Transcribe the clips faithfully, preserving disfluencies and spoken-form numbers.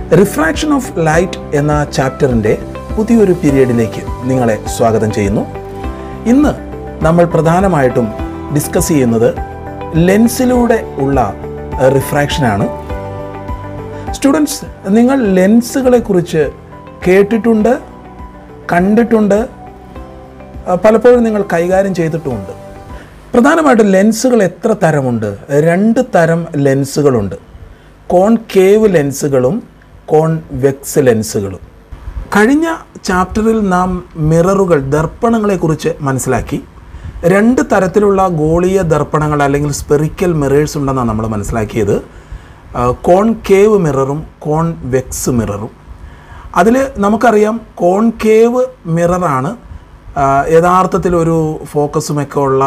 Refraction of light എന്ന ചാപ്റ്ററിൻ്റെ പുതിയൊരു പീരിയഡിലേക്ക് നിങ്ങളെ സ്വാഗതം ചെയ്യുന്നു. ഇന്ന് നമ്മൾ പ്രധാനമായിട്ടും ഡിസ്കസ് ചെയ്യുന്നത് ലെൻസിലൂടെ ഉള്ള റിഫ്രാക്ഷനാണ്. സ്റ്റുഡൻസ്, നിങ്ങൾ ലെൻസുകളെക്കുറിച്ച് കേട്ടിട്ടുണ്ട്, കണ്ടിട്ടുണ്ട്, പലപ്പോഴും നിങ്ങൾ കൈകാര്യം ചെയ്തിട്ടുമുണ്ട്. പ്രധാനമായിട്ടും ലെൻസുകൾ എത്ര തരമുണ്ട്? രണ്ട് തരം ലെൻസുകളുണ്ട്. Concave ലെൻസുകളും convex ലെൻസുകളും. കഴിഞ്ഞ ചാപ്റ്ററിൽ നാം മിററുകൾ, ദർപ്പണങ്ങളെക്കുറിച്ച് മനസ്സിലാക്കി. രണ്ട് തരത്തിലുള്ള ഗോളീയ ദർപ്പണങ്ങൾ അല്ലെങ്കിൽ സ്പെറിക്കൽ മിറേഴ്സ് ഉണ്ടെന്നാണ് നമ്മൾ മനസ്സിലാക്കിയത്. കോൺകേവ് മിററും കോൺവെക്സ് മിററും. അതിൽ നമുക്കറിയാം കോൺകേവ് മിററാണ് യഥാർത്ഥത്തിൽ ഒരു ഫോക്കസുമൊക്കെ ഉള്ള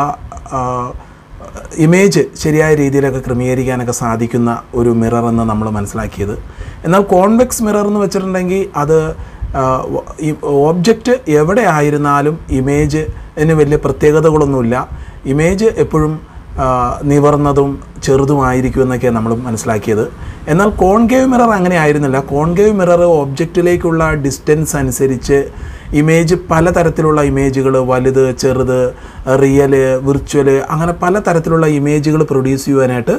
ഇമേജ് ശരിയായ രീതിയിലൊക്കെ ക്രമീകരിക്കാനൊക്കെ സാധിക്കുന്ന ഒരു മിറർ എന്ന് നമ്മൾ മനസ്സിലാക്കിയത്. എന്നാൽ കോൺവെക്സ് മിറർ എന്ന് വെച്ചിട്ടുണ്ടെങ്കിൽ അത് ഈ ഓബ്ജക്റ്റ് എവിടെ ആയിരുന്നാലും ഇമേജിന് വലിയ പ്രത്യേകതകളൊന്നുമില്ല. ഇമേജ് എപ്പോഴും നിവർന്നതും ചെറുതുമായിരിക്കും എന്നൊക്കെയാണ് നമ്മൾ മനസ്സിലാക്കിയത്. എന്നാൽ കോൺകേവ് മിറർ അങ്ങനെ ആയിരുന്നില്ല. കോൺകേവ് മിറർ ഒബ്ജക്റ്റിലേക്കുള്ള ഡിസ്റ്റൻസ് അനുസരിച്ച് ഇമേജ് പലതരത്തിലുള്ള ഇമേജുകൾ, വലുത്, ചെറുത്, റിയല്, വിർച്വല്, അങ്ങനെ പലതരത്തിലുള്ള ഇമേജുകൾ പ്രൊഡ്യൂസ് ചെയ്യുവാനായിട്ട്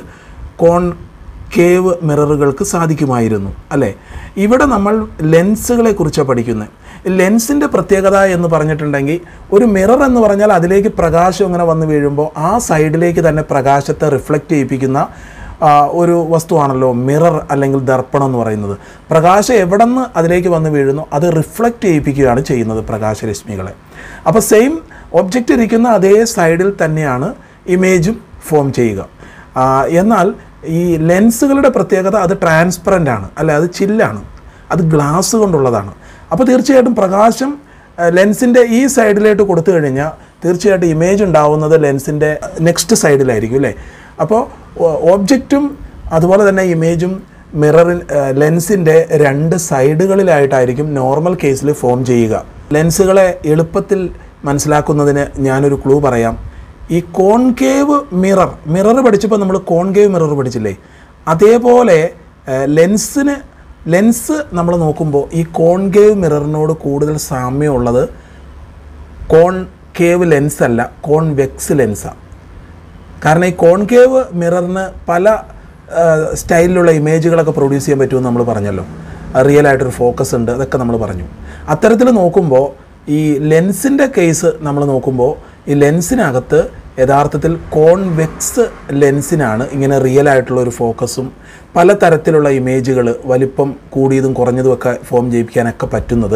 കോൺകേവ് മിററുകൾക്ക് സാധിക്കുമായിരുന്നു, അല്ലേ? ഇവിടെ നമ്മൾ ലെൻസുകളെ കുറിച്ചാണ് പഠിക്കുന്നത്. ലെൻസിൻ്റെ പ്രത്യേകത എന്ന് പറഞ്ഞിട്ടുണ്ടെങ്കിൽ, ഒരു മിറർ എന്ന് പറഞ്ഞാൽ അതിലേക്ക് പ്രകാശം ഇങ്ങനെ വന്ന് വീഴുമ്പോൾ ആ സൈഡിലേക്ക് തന്നെ പ്രകാശത്തെ റിഫ്ലക്റ്റ് ചെയ്യിപ്പിക്കുന്ന ഒരു വസ്തുവാണല്ലോ മിറർ അല്ലെങ്കിൽ ദർപ്പണം എന്ന് പറയുന്നത്. പ്രകാശം എവിടെ നിന്ന് അതിലേക്ക് വന്ന് വീഴുന്നു അത് റിഫ്ലക്റ്റ് ചെയ്യിപ്പിക്കുകയാണ് ചെയ്യുന്നത് പ്രകാശരശ്മികളെ. അപ്പോൾ സെയിം ഒബ്ജക്റ്റ് ഇരിക്കുന്ന അതേ സൈഡിൽ തന്നെയാണ് ഇമേജും ഫോം ചെയ്യുക. എന്നാൽ ഈ ലെൻസുകളുടെ പ്രത്യേകത അത് ട്രാൻസ്പെറൻ്റ് ആണ്, അല്ലെ? അത് ചില്ലാണ്, അത് ഗ്ലാസ് കൊണ്ടുള്ളതാണ്. അപ്പോൾ തീർച്ചയായിട്ടും പ്രകാശം ലെൻസിൻ്റെ ഈ സൈഡിലേക്ക് കൊടുത്തു കഴിഞ്ഞാൽ തീർച്ചയായിട്ടും ഇമേജ് ഉണ്ടാവുന്നത് ലെൻസിൻ്റെ നെക്സ്റ്റ് സൈഡിലായിരിക്കും, അല്ലേ? അപ്പോൾ ഓബ്ജക്റ്റും അതുപോലെ തന്നെ ഇമേജും മിററിൻ ലെൻസിൻ്റെ രണ്ട് സൈഡുകളിലായിട്ടായിരിക്കും നോർമൽ കേസിൽ ഫോം ചെയ്യുക. ലെൻസുകളെ എളുപ്പത്തിൽ മനസ്സിലാക്കുന്നതിന് ഞാനൊരു ക്ലൂ പറയാം. ഈ കോൺകേവ് മിറർ മിറർ പഠിച്ചപ്പോൾ നമ്മൾ കോൺകേവ് മിറർ പഠിച്ചില്ലേ? അതേപോലെ ലെൻസിന് ലെൻസ് നമ്മൾ നോക്കുമ്പോൾ ഈ കോൺകേവ് മിററിനോട് കൂടുതൽ സാമ്യമുള്ളത് കോൺകേവ് ലെൻസ് അല്ല, കോൺവെക്സ് ലെൻസാണ്. കാരണം ഈ കോൺകേവ് മിററിന് പല സ്റ്റൈലിലുള്ള ഇമേജുകളൊക്കെ പ്രൊഡ്യൂസ് ചെയ്യാൻ പറ്റുമെന്ന് നമ്മൾ പറഞ്ഞല്ലോ. റിയൽ ആയിട്ടൊരു ഫോക്കസ് ഉണ്ട്, അതൊക്കെ നമ്മൾ പറഞ്ഞു. അത്തരത്തിൽ നോക്കുമ്പോൾ ഈ ലെൻസിൻ്റെ കേസ് നമ്മൾ നോക്കുമ്പോൾ ഈ ലെൻസിനകത്ത് യഥാർത്ഥത്തിൽ കോൺവെക്സ് ലെൻസിനാണ് ഇങ്ങനെ റിയൽ ആയിട്ടുള്ള ഒരു ഫോക്കസും പലതരത്തിലുള്ള ഇമേജുകൾ വലിപ്പം കൂടിയതും കുറഞ്ഞതുമൊക്കെ ഫോം ചെയ്യിപ്പിക്കാനൊക്കെ പറ്റുന്നത്.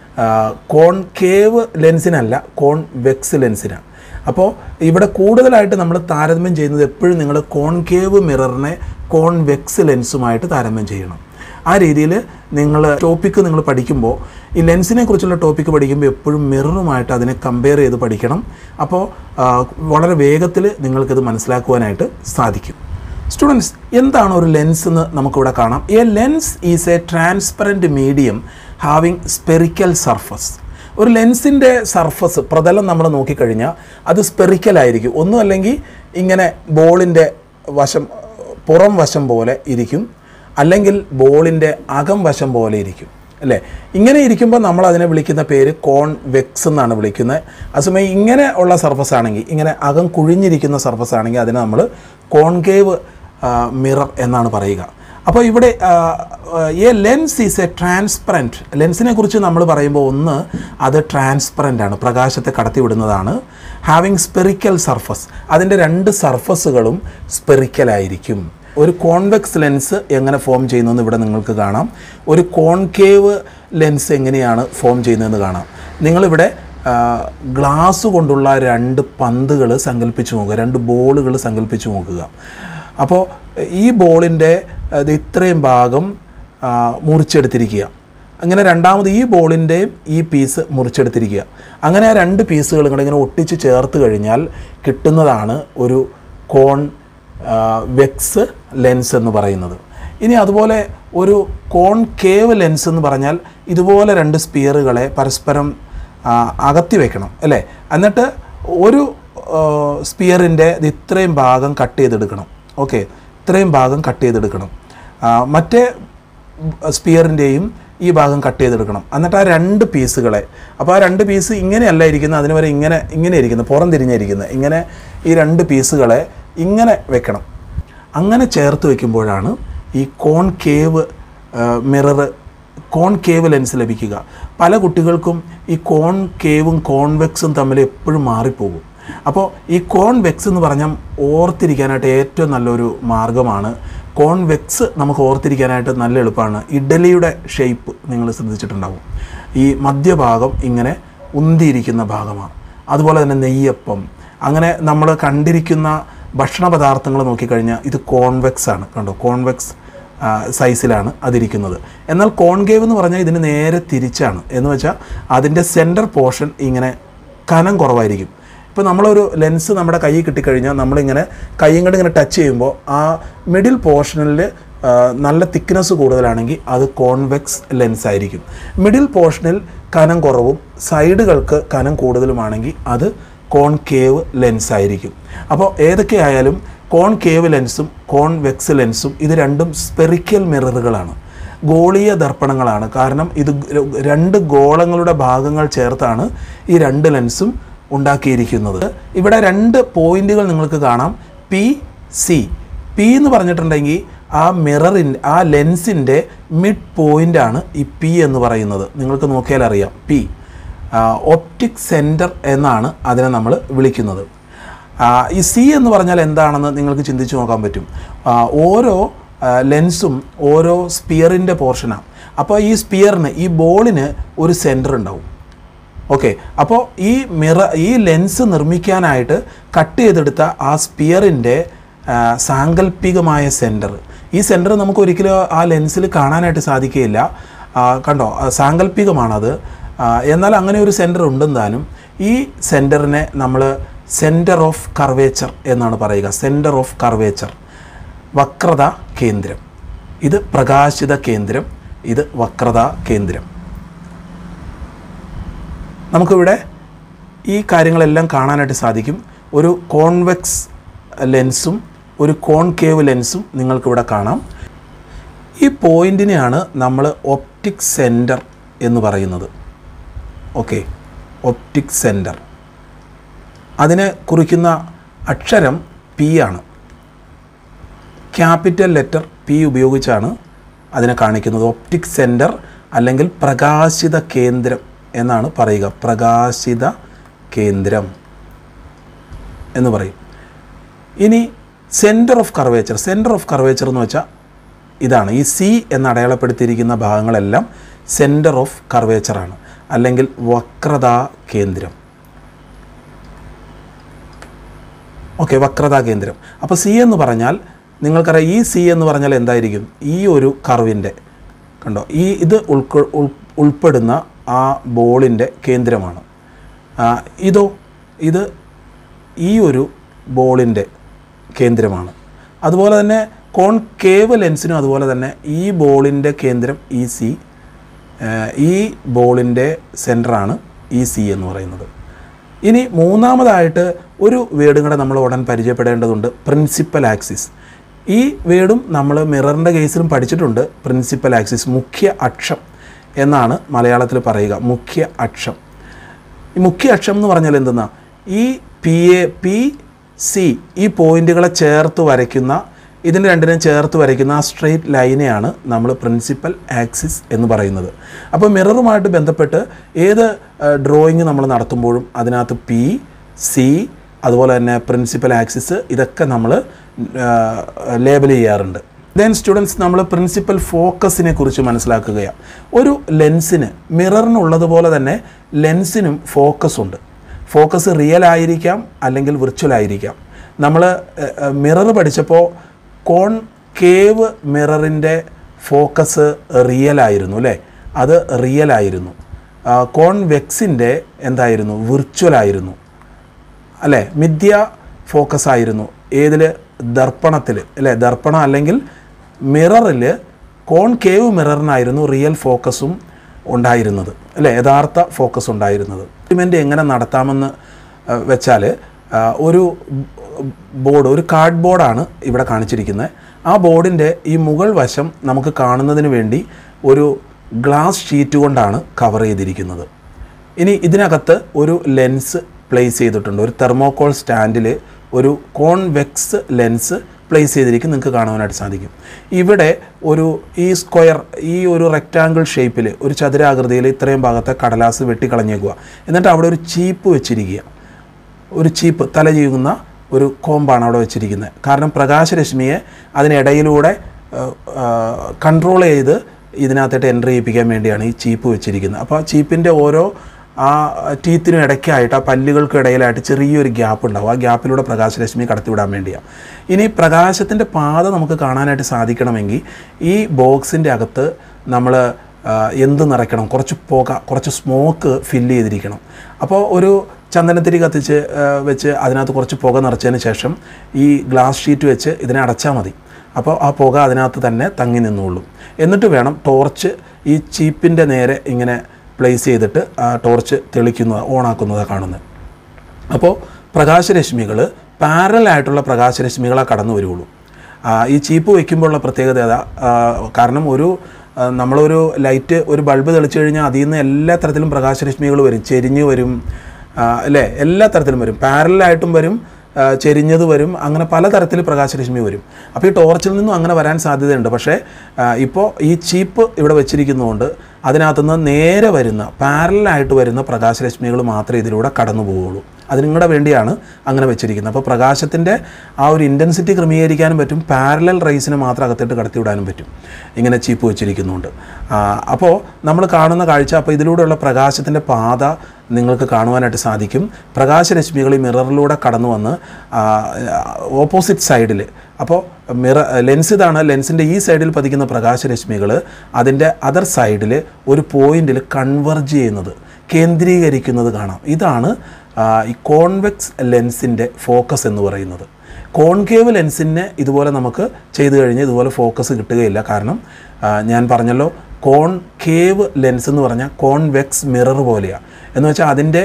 കോൺകേവ് ലെൻസിനല്ല, കോൺവെക്സ് ലെൻസിനാണ്. അപ്പോൾ ഇവിടെ കൂടുതലായിട്ട് നമ്മൾ താരതമ്യം ചെയ്യുന്നത് എപ്പോഴും നിങ്ങൾ കോൺകേവ് മിററിനെ കോൺവെക്സ് ലെൻസുമായിട്ട് താരതമ്യം ചെയ്യണം. ആ രീതിയിൽ നിങ്ങൾ ടോപ്പിക്ക് നിങ്ങൾ പഠിക്കുമ്പോൾ ഈ ലെൻസിനെ കുറിച്ചുള്ള ടോപ്പിക്ക് പഠിക്കുമ്പോൾ എപ്പോഴും മിററുമായിട്ട് അതിനെ കമ്പയർ ചെയ്ത് പഠിക്കണം. അപ്പോൾ വളരെ വേഗത്തിൽ നിങ്ങൾക്കിത് മനസ്സിലാക്കുവാനായിട്ട് സാധിക്കും. സ്റ്റുഡൻസ്, എന്താണ് ഒരു ലെൻസ് എന്ന് നമുക്കിവിടെ കാണാം. A lens is a transparent medium having spherical surface. ഒരു ലെൻസിൻ്റെ സർഫസ്, പ്രതലം നമ്മൾ നോക്കിക്കഴിഞ്ഞാൽ അത് സ്പെറിക്കലായിരിക്കും. ഒന്നും അല്ലെങ്കിൽ ഇങ്ങനെ ബോളിൻ്റെ വശം, പുറം വശം പോലെ ഇരിക്കും, അല്ലെങ്കിൽ ബോളിൻ്റെ അകം വശം പോലെ ഇരിക്കും, അല്ലേ? ഇങ്ങനെ ഇരിക്കുമ്പോൾ നമ്മൾ അതിനെ വിളിക്കുന്ന പേര് കോൺവെക്സ് എന്നാണ് വിളിക്കുന്നത്. അതേസമയം ഇങ്ങനെ ഉള്ള സർഫസ് ആണെങ്കിൽ, ഇങ്ങനെ അകം കുഴിഞ്ഞിരിക്കുന്ന സർഫസ് ആണെങ്കിൽ അതിനെ നമ്മൾ കോൺകേവ് മിറർ എന്നാണ് പറയുക. അപ്പോൾ ഇവിടെ a lens is a transparent. ലെൻസിനെ കുറിച്ച് നമ്മൾ പറയുമ്പോൾ ഒന്ന്, അത് ട്രാൻസ്പെറൻ്റ് ആണ്, പ്രകാശത്തെ കടത്തിവിടുന്നതാണ്. ഹാവിങ് സ്പെറിക്കൽ സർഫസ്, അതിൻ്റെ രണ്ട് സർഫസുകളും സ്പെറിക്കലായിരിക്കും. ഒരു കോൺവെക്സ് ലെൻസ് എങ്ങനെ ഫോം ചെയ്യുന്നതെന്ന് ഇവിടെ നിങ്ങൾക്ക് കാണാം. ഒരു കോൺകേവ് ലെൻസ് എങ്ങനെയാണ് ഫോം ചെയ്യുന്നതെന്ന് കാണാം. നിങ്ങളിവിടെ ഗ്ലാസ് കൊണ്ടുള്ള രണ്ട് പന്തുകൾ സങ്കല്പിച്ച് നോക്കുക, രണ്ട് ബോളുകൾ സങ്കല്പിച്ച് നോക്കുക. അപ്പോൾ ഈ ബോളിൻ്റെ ഇത് ഇത്രയും ഭാഗം മുറിച്ചെടുത്തിരിക്കുക. അങ്ങനെ രണ്ടാമത് ഈ ബോളിൻ്റെയും ഈ പീസ് മുറിച്ചെടുത്തിരിക്കുക. അങ്ങനെ ആ രണ്ട് പീസുകൾ കൂടെ ഇങ്ങനെ ഒട്ടിച്ച് ചേർത്ത് കഴിഞ്ഞാൽ കിട്ടുന്നതാണ് ഒരു കോൺ വെക്സ് ലെൻസ് എന്ന് പറയുന്നത്. ഇനി അതുപോലെ ഒരു കോൺകേവ് ലെൻസ് എന്ന് പറഞ്ഞാൽ ഇതുപോലെ രണ്ട് സ്പിയറുകളെ പരസ്പരം അകത്തി വയ്ക്കണം, അല്ലേ? എന്നിട്ട് ഒരു സ്പിയറിൻ്റെ ഇത്രയും ഭാഗം കട്ട് ചെയ്തെടുക്കണം. ഓക്കെ, ഇത്രയും ഭാഗം കട്ട് ചെയ്തെടുക്കണം. മറ്റേ സ്പിയറിൻ്റെയും ഈ ഭാഗം കട്ട് ചെയ്തെടുക്കണം. എന്നിട്ട് ആ രണ്ട് പീസുകളെ, അപ്പോൾ ആ രണ്ട് പീസ് ഇങ്ങനെയല്ല ഇരിക്കുന്നത്, അതിന് വരെ ഇങ്ങനെ ഇങ്ങനെ ഇരിക്കുന്നത്, പുറം തിരിഞ്ഞിരിക്കുന്നത്, ഇങ്ങനെ ഈ രണ്ട് പീസുകളെ ഇങ്ങനെ വെക്കണം. അങ്ങനെ ചേർത്ത് വയ്ക്കുമ്പോഴാണ് ഈ കോൺകേവ് മിറർ കോൺകേവ് ലെൻസ് ലഭിക്കുക. പല കുട്ടികൾക്കും ഈ കോൺകേവും കോൺവെക്സും തമ്മിൽ എപ്പോഴും മാറിപ്പോകും. അപ്പോൾ ഈ കോൺവെക്സ് എന്ന് പറഞ്ഞാൽ ഓർത്തിരിക്കാനായിട്ട് ഏറ്റവും നല്ലൊരു മാർഗ്ഗമാണ്. കോൺവെക്സ് നമുക്ക് ഓർത്തിരിക്കാനായിട്ട് നല്ല എളുപ്പമാണ്. ഇഡലിയുടെ ഷേപ്പ് നിങ്ങൾ ശ്രദ്ധിച്ചിട്ടുണ്ടാവും. ഈ മധ്യഭാഗം ഇങ്ങനെ ഉന്തിയിരിക്കുന്ന ഭാഗമാണ്. അതുപോലെ തന്നെ നെയ്യപ്പം, അങ്ങനെ നമ്മൾ കണ്ടിരിക്കുന്ന ഭക്ഷണ പദാർത്ഥങ്ങൾ നോക്കിക്കഴിഞ്ഞാൽ ഇത് കോൺവെക്സ് ആണ്. കണ്ടോ, കോൺവെക്സ് സൈസിലാണ് അതിരിക്കുന്നത്. എന്നാൽ കോൺകേവ് എന്ന് പറഞ്ഞാൽ ഇതിന് നേരെ തിരിച്ചാണ്. എന്ന് വെച്ചാൽ അതിൻ്റെ സെൻറ്റർ പോർഷൻ ഇങ്ങനെ കനം കുറവായിരിക്കും. ഇപ്പോൾ നമ്മളൊരു ലെൻസ് നമ്മുടെ കയ്യിൽ കിട്ടിക്കഴിഞ്ഞാൽ നമ്മളിങ്ങനെ കൈയും കൊണ്ട് ഇങ്ങനെ ടച്ച് ചെയ്യുമ്പോൾ ആ മിഡിൽ പോർഷനിൽ നല്ല തിക്നെസ് കൂടുതലാണെങ്കിൽ അത് കോൺവെക്സ് ലെൻസ് ആയിരിക്കും. മിഡിൽ പോർഷനിൽ കനം കുറവും സൈഡുകൾക്ക് കനം കൂടുതലുമാണെങ്കിൽ അത് കോൺകേവ് ലെൻസ് ആയിരിക്കും. അപ്പോൾ ഏതൊക്കെയായാലും കോൺകേവ് ലെൻസും കോൺവെക്സ് ലെൻസും ഇത് രണ്ടും സ്പെറിക്കൽ മിററുകളാണ്, ഗോളീയ ദർപ്പണങ്ങളാണ്. കാരണം ഇത് രണ്ട് ഗോളങ്ങളുടെ ഭാഗങ്ങൾ ചേർത്താണ് ഈ രണ്ട് ലെൻസും ഉണ്ടാക്കിയിരിക്കുന്നത്. ഇവിടെ രണ്ട് പോയിന്റുകൾ നിങ്ങൾക്ക് കാണാം, പി സി. പി എന്ന് പറഞ്ഞിട്ടുണ്ടെങ്കിൽ ആ മിററിൻ്റെ ആ ലെൻസിൻ്റെ മിഡ് പോയിൻ്റാണ് ഈ പി എന്ന് പറയുന്നത്. നിങ്ങൾക്ക് നോക്കിയാൽ അറിയാം, പി ഒപ്റ്റിക് സെൻറ്റർ എന്നാണ് അതിനെ നമ്മൾ വിളിക്കുന്നത്. ഈ സി എന്ന് പറഞ്ഞാൽ എന്താണെന്ന് നിങ്ങൾക്ക് ചിന്തിച്ച് നോക്കാൻ പറ്റും. ഓരോ ലെൻസും ഓരോ സ്പിയറിൻ്റെ പോർഷനാണ്. അപ്പോൾ ഈ സ്പിയറിന്, ഈ ബോളിന് ഒരു സെൻറ്റർ ഉണ്ടാവും. ഓക്കെ, അപ്പോൾ ഈ മിറ ഈ ലെൻസ് നിർമ്മിക്കാനായിട്ട് കട്ട് ചെയ്തെടുത്ത ആ സ്പിയറിൻ്റെ സാങ്കല്പികമായ സെൻറ്റർ, ഈ സെൻറ്റർ നമുക്ക് ഒരിക്കലും ആ ലെൻസിൽ കാണാനായിട്ട് സാധിക്കുകയില്ല. കണ്ടോ, സാങ്കല്പികമാണത്. എന്നാൽ അങ്ങനെ ഒരു സെൻറ്റർ ഉണ്ടെന്നാലും ഈ സെൻറ്ററിനെ നമ്മൾ സെൻറ്റർ ഓഫ് കർവേച്ചർ എന്നാണ് പറയുക. സെൻറ്റർ ഓഫ് കർവേച്ചർ, വക്രത കേന്ദ്രം. ഇത് പ്രകാശിത കേന്ദ്രം, ഇത് വക്രത കേന്ദ്രം. നമുക്കിവിടെ ഈ കാര്യങ്ങളെല്ലാം കാണാനായിട്ട് സാധിക്കും. ഒരു കോൺവെക്സ് ലെൻസും ഒരു കോൺകേവ് ലെൻസും നിങ്ങൾക്കിവിടെ കാണാം. ഈ പോയിൻറ്റിനെയാണ് നമ്മൾ ഒപ്റ്റിക് സെൻറ്റർ എന്ന് പറയുന്നത്. Okay, optic centre. അതിനെ കുറിക്കുന്ന അക്ഷരം പി ആണ്. ക്യാപിറ്റൽ ലെറ്റർ പി ഉപയോഗിച്ചാണ് അതിനെ കാണിക്കുന്നത്. ഒപ്റ്റിക് സെൻറ്റർ അല്ലെങ്കിൽ പ്രകാശിത കേന്ദ്രം എന്നാണ് പറയുക. പ്രകാശിത കേന്ദ്രം എന്ന് പറയും. ഇനി centre of curvature. Centre of curvature എന്ന് വെച്ചാൽ ഇതാണ്. ഈ സി എന്ന് അടയാളപ്പെടുത്തിയിരിക്കുന്ന ഭാഗങ്ങളെല്ലാം സെൻറ്റർ ഓഫ് കർവേച്ചറാണ്, അല്ലെങ്കിൽ വക്രതാ കേന്ദ്രം. ഓക്കെ, വക്രതാ കേന്ദ്രം. അപ്പോൾ സി എന്ന് പറഞ്ഞാൽ നിങ്ങൾക്കറിയാം, ഈ സി എന്ന് പറഞ്ഞാൽ എന്തായിരിക്കും? ഈ ഒരു കർവിൻ്റെ, കണ്ടോ, ഈ ഇത് ഉൾക്കൊ ഉൾപ്പെടുന്ന ആ ബോളിൻ്റെ കേന്ദ്രമാണ്. ഇതോ, ഇത് ഈ ഒരു ബോളിൻ്റെ കേന്ദ്രമാണ്. അതുപോലെ തന്നെ കോൺകേവ് ലെൻസിനും അതുപോലെ തന്നെ ഈ ബോളിൻ്റെ കേന്ദ്രം ഈ സി, ഈ ബോളിൻ്റെ സെൻറ്ററാണ് ഈ സി എന്ന് പറയുന്നത്. ഇനി മൂന്നാമതായിട്ട് ഒരു വേർഡും കൂടെ നമ്മൾ ഉടൻ പരിചയപ്പെടേണ്ടതുണ്ട്, പ്രിൻസിപ്പൽ ആക്സിസ്. ഈ വേർഡും നമ്മൾ മിററിൻ്റെ കേസിലും പഠിച്ചിട്ടുണ്ട്. പ്രിൻസിപ്പൽ ആക്സിസ്, മുഖ്യ അക്ഷം എന്നാണ് മലയാളത്തിൽ പറയുക. മുഖ്യ അക്ഷം. ഈ മുഖ്യ അക്ഷം എന്ന് പറഞ്ഞാൽ എന്തെന്നാ, ഈ പി എ പി സി ഈ പോയിൻറ്റുകളെ ചേർത്ത് വരയ്ക്കുന്ന, ഇതിന് രണ്ടിനും ചേർത്ത് വരയ്ക്കുന്ന ആ സ്ട്രെയിറ്റ് ലൈനെയാണ് നമ്മൾ പ്രിൻസിപ്പൽ ആക്സിസ് എന്ന് പറയുന്നത്. അപ്പോൾ മിററുമായിട്ട് ബന്ധപ്പെട്ട് ഏത് ഡ്രോയിങ് നമ്മൾ നടത്തുമ്പോഴും അതിനകത്ത് പി സി അതുപോലെ തന്നെ പ്രിൻസിപ്പൽ ആക്സിസ് ഇതൊക്കെ നമ്മൾ ലേബൽ ചെയ്യാറുണ്ട്. ദെൻ സ്റ്റുഡൻസ്, നമ്മൾ പ്രിൻസിപ്പൽ ഫോക്കസിനെ കുറിച്ച് മനസ്സിലാക്കുകയാണ്. ഒരു ലെൻസിന്, മിററിനുള്ളതുപോലെ തന്നെ ലെൻസിനും ഫോക്കസ് ഉണ്ട്. ഫോക്കസ് റിയൽ ആയിരിക്കാം അല്ലെങ്കിൽ വിർച്വൽ ആയിരിക്കാം. നമ്മൾ മിറർ പഠിച്ചപ്പോൾ കോൺകേവ് മിററിൻ്റെ ഫോക്കസ് റിയൽ ആയിരുന്നു അല്ലേ, അത് റിയൽ ആയിരുന്നു. കോൺവെക്സിൻ്റെ എന്തായിരുന്നു? വിർച്വൽ ആയിരുന്നു അല്ലേ, മിഥ്യ ഫോക്കസ് ആയിരുന്നു. ഏതിൽ? ദർപ്പണത്തിൽ അല്ലേ. ദർപ്പണം അല്ലെങ്കിൽ മിററിൽ കോൺകേവ് മിററിനായിരുന്നു റിയൽ ഫോക്കസും ഉണ്ടായിരുന്നത് അല്ലേ, യഥാർത്ഥ ഫോക്കസ് ഉണ്ടായിരുന്നത്. എക്സ്പെരിമെൻ്റ് എങ്ങനെ നടത്താമെന്ന് വെച്ചാൽ ഒരു ബോർഡ്, ഒരു കാർഡ് ബോർഡാണ് ഇവിടെ കാണിച്ചിരിക്കുന്നത്. ആ ബോർഡിൻ്റെ ഈ മുകൾ വശം നമുക്ക് കാണുന്നതിന് വേണ്ടി ഒരു ഗ്ലാസ് ഷീറ്റ് കൊണ്ടാണ് കവർ ചെയ്തിരിക്കുന്നത്. ഇനി ഇതിനകത്ത് ഒരു ലെൻസ് പ്ലേസ് ചെയ്തിട്ടുണ്ട്. ഒരു തെർമോകോൾ സ്റ്റാൻഡിൽ ഒരു കോൺവെക്സ് ലെൻസ് പ്ലേസ് ചെയ്തിരിക്കും, നിങ്ങൾക്ക് കാണുവാനായിട്ട് സാധിക്കും. ഇവിടെ ഒരു ഈ സ്ക്വയർ ഈ ഒരു റെക്റ്റാങ്കിൾ ഷേപ്പിൽ ഒരു ചതുരാകൃതിയിൽ ഇത്രയും ഭാഗത്തെ കടലാസ് വെട്ടിക്കളഞ്ഞേക്കുക. എന്നിട്ട് അവിടെ ഒരു ചീപ്പ് വെച്ചിരിക്കുക. ഒരു ചീപ്പ് തല ചെയ്യുന്ന ഒരു കോമ്പാണ് അവിടെ വെച്ചിരിക്കുന്നത്. കാരണം പ്രകാശരശ്മിയെ അതിനിടയിലൂടെ കൺട്രോൾ ചെയ്ത് ഇതിനകത്തോട്ട് എൻ്റർ ചെയ്യിപ്പിക്കാൻ വേണ്ടിയാണ് ഈ ചീപ്പ് വെച്ചിരിക്കുന്നത്. അപ്പോൾ ആ ചീപ്പിൻ്റെ ഓരോ ആ ടീത്തിനും ഇടയ്ക്കായിട്ട് ആ പല്ലുകൾക്കും ഇടയിലായിട്ട് ചെറിയൊരു ഗ്യാപ്പ് ഉണ്ടാവും. ആ ഗ്യാപ്പിലൂടെ പ്രകാശരശ്മി കടത്തിവിടാൻ വേണ്ടിയാണ്. ഇനി പ്രകാശത്തിൻ്റെ പാത നമുക്ക് കാണാനായിട്ട് സാധിക്കണമെങ്കിൽ ഈ ബോക്സിൻ്റെ അകത്ത് നമ്മൾ എന്ത് നിറയ്ക്കണം? കുറച്ച് പുക, കുറച്ച് സ്മോക്ക് ഫില്ല് ചെയ്തിരിക്കണം. അപ്പോൾ ഒരു ചന്ദനത്തിരി കത്തിച്ച് വെച്ച് അതിനകത്ത് കുറച്ച് പുക നിറച്ചതിന് ശേഷം ഈ ഗ്ലാസ് ഷീറ്റ് വെച്ച് ഇതിനെ അടച്ചാൽ മതി. അപ്പോൾ ആ പുക അതിനകത്ത് തന്നെ തങ്ങി നിന്നുള്ളൂ. എന്നിട്ട് വേണം ടോർച്ച് ഈ ചീപ്പിൻ്റെ നേരെ ഇങ്ങനെ പ്ലേസ് ചെയ്തിട്ട് ആ ടോർച്ച് തെളിക്കുന്നത് ഓണാക്കുന്നത് കാണുന്നത്. അപ്പോൾ പ്രകാശരശ്മികൾ പാരലായിട്ടുള്ള പ്രകാശരശ്മികളാണ് കടന്നു വരുള്ളൂ. ഈ ചീപ്പ് വയ്ക്കുമ്പോഴുള്ള പ്രത്യേകത ഏതാ? കാരണം ഒരു നമ്മളൊരു ലൈറ്റ് ഒരു ബൾബ് തെളിച്ചു കഴിഞ്ഞാൽ അതിൽ നിന്ന് എല്ലാ തരത്തിലും പ്രകാശരശ്മികൾ വരും. ചെരിഞ്ഞ് വരും അല്ലേ, എല്ലാ തരത്തിലും വരും. പാരലായിട്ടും വരും, ചെരിഞ്ഞത് വരും, അങ്ങനെ പലതരത്തിൽ പ്രകാശരശ്മി വരും. അപ്പോൾ ഈ ടോർച്ചിൽ നിന്നും അങ്ങനെ വരാൻ സാധ്യതയുണ്ട്. പക്ഷേ ഇപ്പോൾ ഈ ചീപ്പ് ഇവിടെ വെച്ചിരിക്കുന്നതുകൊണ്ട് അതിനകത്തുനിന്ന് നേരെ വരുന്ന പാരലായിട്ട് വരുന്ന പ്രകാശരശ്മികൾ മാത്രമേ ഇതിലൂടെ കടന്നു പോവുകയുള്ളൂ. അതിനുകൂടെ വേണ്ടിയാണ് അങ്ങനെ വെച്ചിരിക്കുന്നത്. അപ്പോൾ പ്രകാശത്തിൻ്റെ ആ ഒരു ഇൻറ്റൻസിറ്റി ക്രമീകരിക്കാനും പറ്റും, പാരലൽ റേസിനെ മാത്രം അകത്തോട്ട് കടത്തിവിടാനും പറ്റും ഇങ്ങനെ ചീപ്പ് വെച്ചിരിക്കുന്നുണ്ട്. അപ്പോൾ നമ്മൾ കാണുന്ന കാഴ്ച, അപ്പോൾ ഇതിലൂടെയുള്ള പ്രകാശത്തിൻ്റെ പാത നിങ്ങൾക്ക് കാണുവാനായിട്ട് സാധിക്കും. പ്രകാശരശ്മികൾ ഈ മിററിലൂടെ കടന്നു വന്ന് ഓപ്പോസിറ്റ് സൈഡിൽ, അപ്പോൾ മിറ ലെൻസ് ഇതാണ്, ലെൻസിൻ്റെ ഈ സൈഡിൽ പതിക്കുന്ന പ്രകാശരശ്മികൾ അതിൻ്റെ അതർ സൈഡിൽ ഒരു പോയിന്റിൽ കൺവെർജ് ചെയ്യുന്നത്, കേന്ദ്രീകരിക്കുന്നത് കാണാം. ഇതാണ് ഈ കോൺവെക്സ് ലെൻസിൻ്റെ ഫോക്കസ് എന്ന് പറയുന്നത്. കോൺകേവ് ലെൻസിനെ ഇതുപോലെ നമുക്ക് ചെയ്തു കഴിഞ്ഞാൽ ഇതുപോലെ ഫോക്കസ് കിട്ടുകയില്ല. കാരണം ഞാൻ പറഞ്ഞല്ലോ, കോൺകേവ് ലെൻസ് എന്ന് പറഞ്ഞാൽ കോൺവെക്സ് മിറർ പോലെയാണ്. എന്ന് വെച്ചാൽ അതിൻ്റെ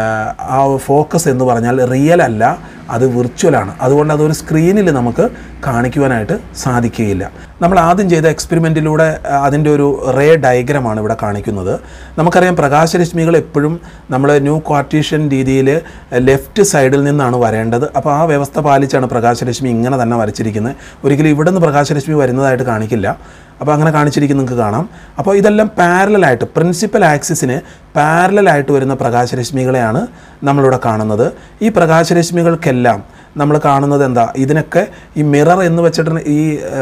ആ ഫോക്കസ് എന്ന് പറഞ്ഞാൽ റിയൽ അല്ല, അത് വിർച്വലാണ്. അതുകൊണ്ട് അതൊരു സ്ക്രീനിൽ നമുക്ക് കാണിക്കുവാനായിട്ട് സാധിക്കുകയില്ല. നമ്മൾ ആദ്യം ചെയ്ത എക്സ്പെരിമെൻറ്റിലൂടെ അതിൻ്റെ ഒരു റേ ഡയഗ്രമാണ് ഇവിടെ കാണിക്കുന്നത്. നമുക്കറിയാം പ്രകാശരശ്മികൾ എപ്പോഴും നമ്മൾ ന്യൂ കാർട്ടീഷ്യൻ രീതിയിൽ ലെഫ്റ്റ് സൈഡിൽ നിന്നാണ് വരേണ്ടത്. അപ്പോൾ ആ വ്യവസ്ഥ പാലിച്ചാണ് പ്രകാശരശ്മി ഇങ്ങനെ തന്നെ വരച്ചിരിക്കുന്നത്. ഒരിക്കലും ഇവിടെ നിന്ന് പ്രകാശരശ്മി വരുന്നതായിട്ട് കാണിക്കില്ല. അപ്പോൾ അങ്ങനെ കാണിച്ചിരിക്കുന്നത് നിങ്ങൾക്ക് കാണാം. അപ്പോൾ ഇതെല്ലാം പാരലായിട്ട്, പ്രിൻസിപ്പൽ ആക്സിസിന് പാരലായിട്ട് വരുന്ന പ്രകാശരശ്മികളെയാണ് നമ്മളിവിടെ കാണുന്നത്. ഈ പ്രകാശരശ്മികൾക്കെല്ലാം നമ്മൾ കാണുന്നത് എന്താ? ഇതിനൊക്കെ ഈ മിറർ എന്ന് വെച്ചിട്ട് ഈ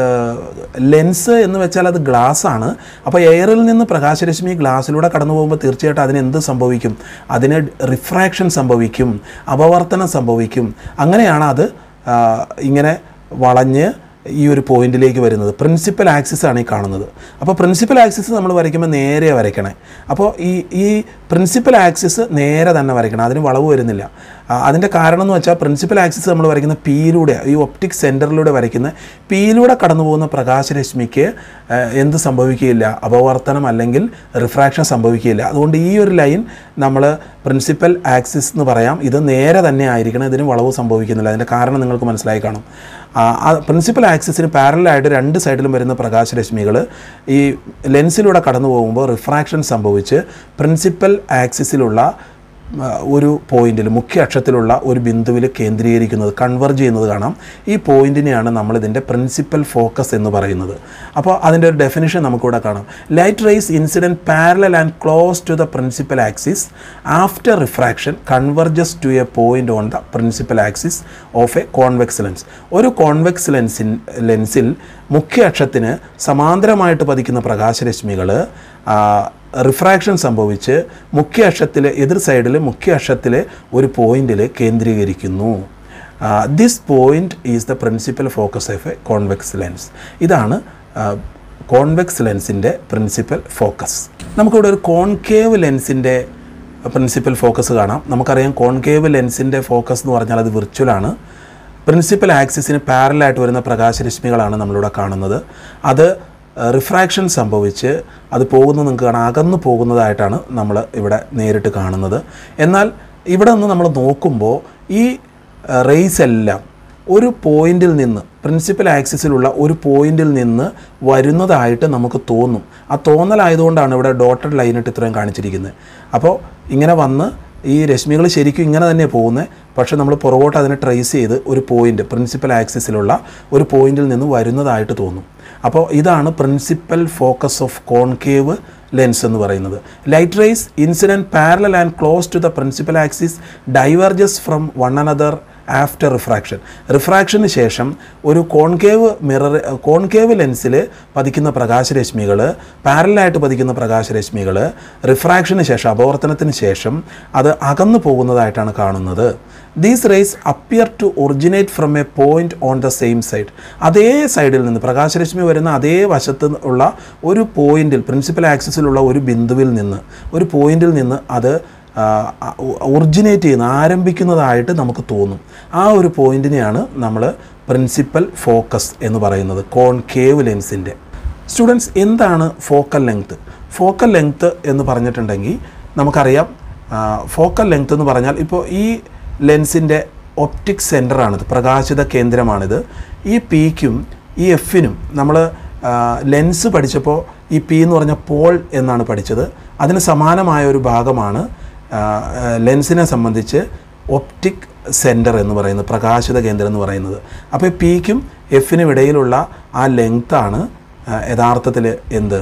ലെൻസ് എന്ന് വെച്ചാൽ അത് ഗ്ലാസ്സാണ്. അപ്പോൾ എയറിൽ നിന്ന് പ്രകാശരശ്മി ഗ്ലാസ്സിലൂടെ കടന്നു പോകുമ്പോൾ തീർച്ചയായിട്ടും അതിന് എന്ത് സംഭവിക്കും? അതിന് റിഫ്രാക്ഷൻ സംഭവിക്കും, അപവർത്തനം സംഭവിക്കും. അങ്ങനെയാണ് അത് ഇങ്ങനെ വളഞ്ഞ് ഈ ഒരു പോയിന്റിലേക്ക് വരുന്നത്. പ്രിൻസിപ്പൽ ആക്സിസ് ആണ് ഈ കാണുന്നത്. അപ്പോൾ പ്രിൻസിപ്പൽ ആക്സിസ് നമ്മൾ വരയ്ക്കുമ്പോൾ നേരെ വരയ്ക്കണേ. അപ്പോൾ ഈ ഈ പ്രിൻസിപ്പൽ ആക്സിസ് നേരെ തന്നെ വരയ്ക്കണം, അതിന് വളവ് വരുന്നില്ല. അതിൻ്റെ കാരണം എന്ന് വെച്ചാൽ പ്രിൻസിപ്പൽ ആക്സിസ് നമ്മൾ വരയ്ക്കുന്ന പിയിലൂടെ, ഈ ഒപ്റ്റിക് സെൻറ്ററിലൂടെ വരയ്ക്കുന്ന പിയിലൂടെ കടന്നു പോകുന്ന പ്രകാശരശ്മിക്ക് എന്ത് സംഭവിക്കുകയില്ല? അപവർത്തനം അല്ലെങ്കിൽ റിഫ്രാക്ഷൻ സംഭവിക്കുകയില്ല. അതുകൊണ്ട് ഈ ഒരു ലൈൻ നമ്മൾ പ്രിൻസിപ്പൽ ആക്സിസ് എന്ന് പറയാം. ഇത് നേരെ തന്നെ ആയിരിക്കണം, ഇതിന് വളവ് സംഭവിക്കുന്നില്ല. അതിൻ്റെ കാരണം നിങ്ങൾക്ക് മനസ്സിലായി കാണും. ആ പ്രിൻസിപ്പൽ ആക്സിസിന് പാരലായിട്ട് രണ്ട് സൈഡിലും വരുന്ന പ്രകാശരശ്മികൾ ഈ ലെൻസിലൂടെ കടന്നു പോകുമ്പോൾ റിഫ്രാക്ഷൻ സംഭവിച്ച് പ്രിൻസിപ്പൽ ആക്സിസിലുള്ള ഒരു പോയിന്റിൽ, മുഖ്യ അക്ഷത്തിലുള്ള ഒരു ബിന്ദുവിൽ കേന്ദ്രീകരിക്കുന്നത്, കൺവെർജ് ചെയ്യുന്നത് കാണാം. ഈ പോയിന്റിനെയാണ് നമ്മളിതിൻ്റെ പ്രിൻസിപ്പൽ ഫോക്കസ് എന്ന് പറയുന്നത്. അപ്പോൾ അതിൻ്റെ ഒരു ഡെഫിനിഷൻ നമുക്കിവിടെ കാണാം. Light rays incident parallel and close to the principal axis after refraction converges to a point on the principal axis of a convex lens. ഒരു കോൺവെക്സ് ലെൻസിൻ ലെൻസിൽ മുഖ്യ അക്ഷത്തിന് സമാന്തരമായിട്ട് പതിക്കുന്ന പ്രകാശരശ്മികൾ റിഫ്രാക്ഷൻ സംഭവിച്ച് മുഖ്യ അക്ഷത്തിൽ, എതിർ സൈഡിൽ മുഖ്യ അക്ഷത്തിൽ ഒരു പോയിന്റിൽ കേന്ദ്രീകരിക്കുന്നു. This point is the principal focus of a convex lens. ഇതാണ് കോൺവെക്സ് ലെൻസിൻ്റെ പ്രിൻസിപ്പൽ ഫോക്കസ്. നമുക്കിവിടെ ഒരു കോൺകേവ് ലെൻസിൻ്റെ പ്രിൻസിപ്പൽ ഫോക്കസ് കാണാം. നമുക്കറിയാം കോൺകേവ് ലെൻസിൻ്റെ ഫോക്കസ് എന്ന് പറഞ്ഞാൽ അത് വിർച്വലാണ്. പ്രിൻസിപ്പൽ ആക്സിസിന് പാരലായിട്ട് വരുന്ന പ്രകാശരശ്മികളാണ് നമ്മളിവിടെ കാണുന്നത്. അത് റിഫ്രാക്ഷൻ സംഭവിച്ച് അത് പോകുന്നത് നിങ്ങൾക്ക് കാണാം, അകന്നു പോകുന്നതായിട്ടാണ് നമ്മൾ ഇവിടെ നേരിട്ട് കാണുന്നത്. എന്നാൽ ഇവിടെ നിന്ന് നമ്മൾ നോക്കുമ്പോൾ ഈ റേസ് എല്ലാം ഒരു പോയിന്റിൽ നിന്ന് പ്രിൻസിപ്പൽ ആക്സിസിലുള്ള ഒരു പോയിന്റിൽ നിന്ന് വരുന്നതായിട്ട് നമുക്ക് തോന്നും. ആ തോന്നലായതുകൊണ്ടാണ് ഇവിടെ ഡോട്ടഡ് ലൈനിട്ട് ഇത്രയും കാണിച്ചിരിക്കുന്നത്. അപ്പോൾ ഇങ്ങനെ വന്ന് ഈ രശ്മികൾ ശരിക്കും ഇങ്ങനെ തന്നെ പോകുന്നത്, പക്ഷേ നമ്മൾ പുറകോട്ട് അതിനെ ട്രേസ് ചെയ്ത് ഒരു പോയിന്റ് പ്രിൻസിപ്പൽ ആക്സിസിലുള്ള ഒരു പോയിന്റിൽ നിന്ന് വരുന്നതായിട്ട് തോന്നും. അപ്പോൾ ഇതാണ് principal focus of concave lens എന്ന് പറയുന്നത്. Light rays incident parallel and close to the principal axis diverges from one another after refraction. റിഫ്രാക്ഷന് ശേഷം ഒരു കോൺകേവ് മിറർ കോൺകേവ് ലെൻസിൽ പതിക്കുന്ന പ്രകാശരശ്മികൾ പാരലായിട്ട് പതിക്കുന്ന പ്രകാശരശ്മികൾ റിഫ്രാക്ഷന് ശേഷം അപവർത്തനത്തിന് ശേഷം അത് അകന്നു പോകുന്നതായിട്ടാണ് കാണുന്നത്. These rays appear to originate from a point on the same side. അതേ സൈഡിൽ നിന്ന് പ്രകാശരശ്മി വരുന്ന അതേ വശത്ത് ഉള്ള ഒരു പോയിന്റിൽ പ്രിൻസിപ്പൽ ആക്സിസിലുള്ള ഒരു ബിന്ദുവിൽ നിന്ന് ഒരു പോയിന്റിൽ നിന്ന് അത് ഒറിജിനേറ്റ് ചെയ്യുന്ന ആരംഭിക്കുന്നതായിട്ട് നമുക്ക് തോന്നും. ആ ഒരു പോയിന്റിനെയാണ് നമ്മൾ പ്രിൻസിപ്പൽ ഫോക്കസ് എന്ന് പറയുന്നത് കോൺകേവ് ലെൻസിൻ്റെ. സ്റ്റുഡൻസ്, എന്താണ് ഫോക്കൽ ലെങ്ത്ത്? ഫോക്കൽ ലെങ്ത്ത് എന്ന് പറഞ്ഞിട്ടുണ്ടെങ്കിൽ നമുക്കറിയാം, ഫോക്കൽ ലെങ്ത്ത് എന്ന് പറഞ്ഞാൽ ഇപ്പോൾ ഈ ലെൻസിൻ്റെ ഒപ്റ്റിക് സെൻറ്ററാണിത്, പ്രകാശിത കേന്ദ്രമാണിത്. ഈ പിക്കും ഈ എഫിനും നമ്മൾ ലെൻസ് പഠിച്ചപ്പോൾ ഈ പി എന്ന് പറഞ്ഞ പോൾ എന്നാണ് പഠിച്ചത്. അതിന് സമാനമായ ഒരു ഭാഗമാണ് ലെൻസിനെ സംബന്ധിച്ച് ഒപ്റ്റിക് സെൻറ്റർ എന്ന് പറയുന്നത്, പ്രകാശിത കേന്ദ്രം എന്ന് പറയുന്നത്. അപ്പോൾ പിക്കും എഫിനും ഇടയിലുള്ള ആ ലെങ്ത്താണ് യഥാർത്ഥത്തിൽ എന്ത്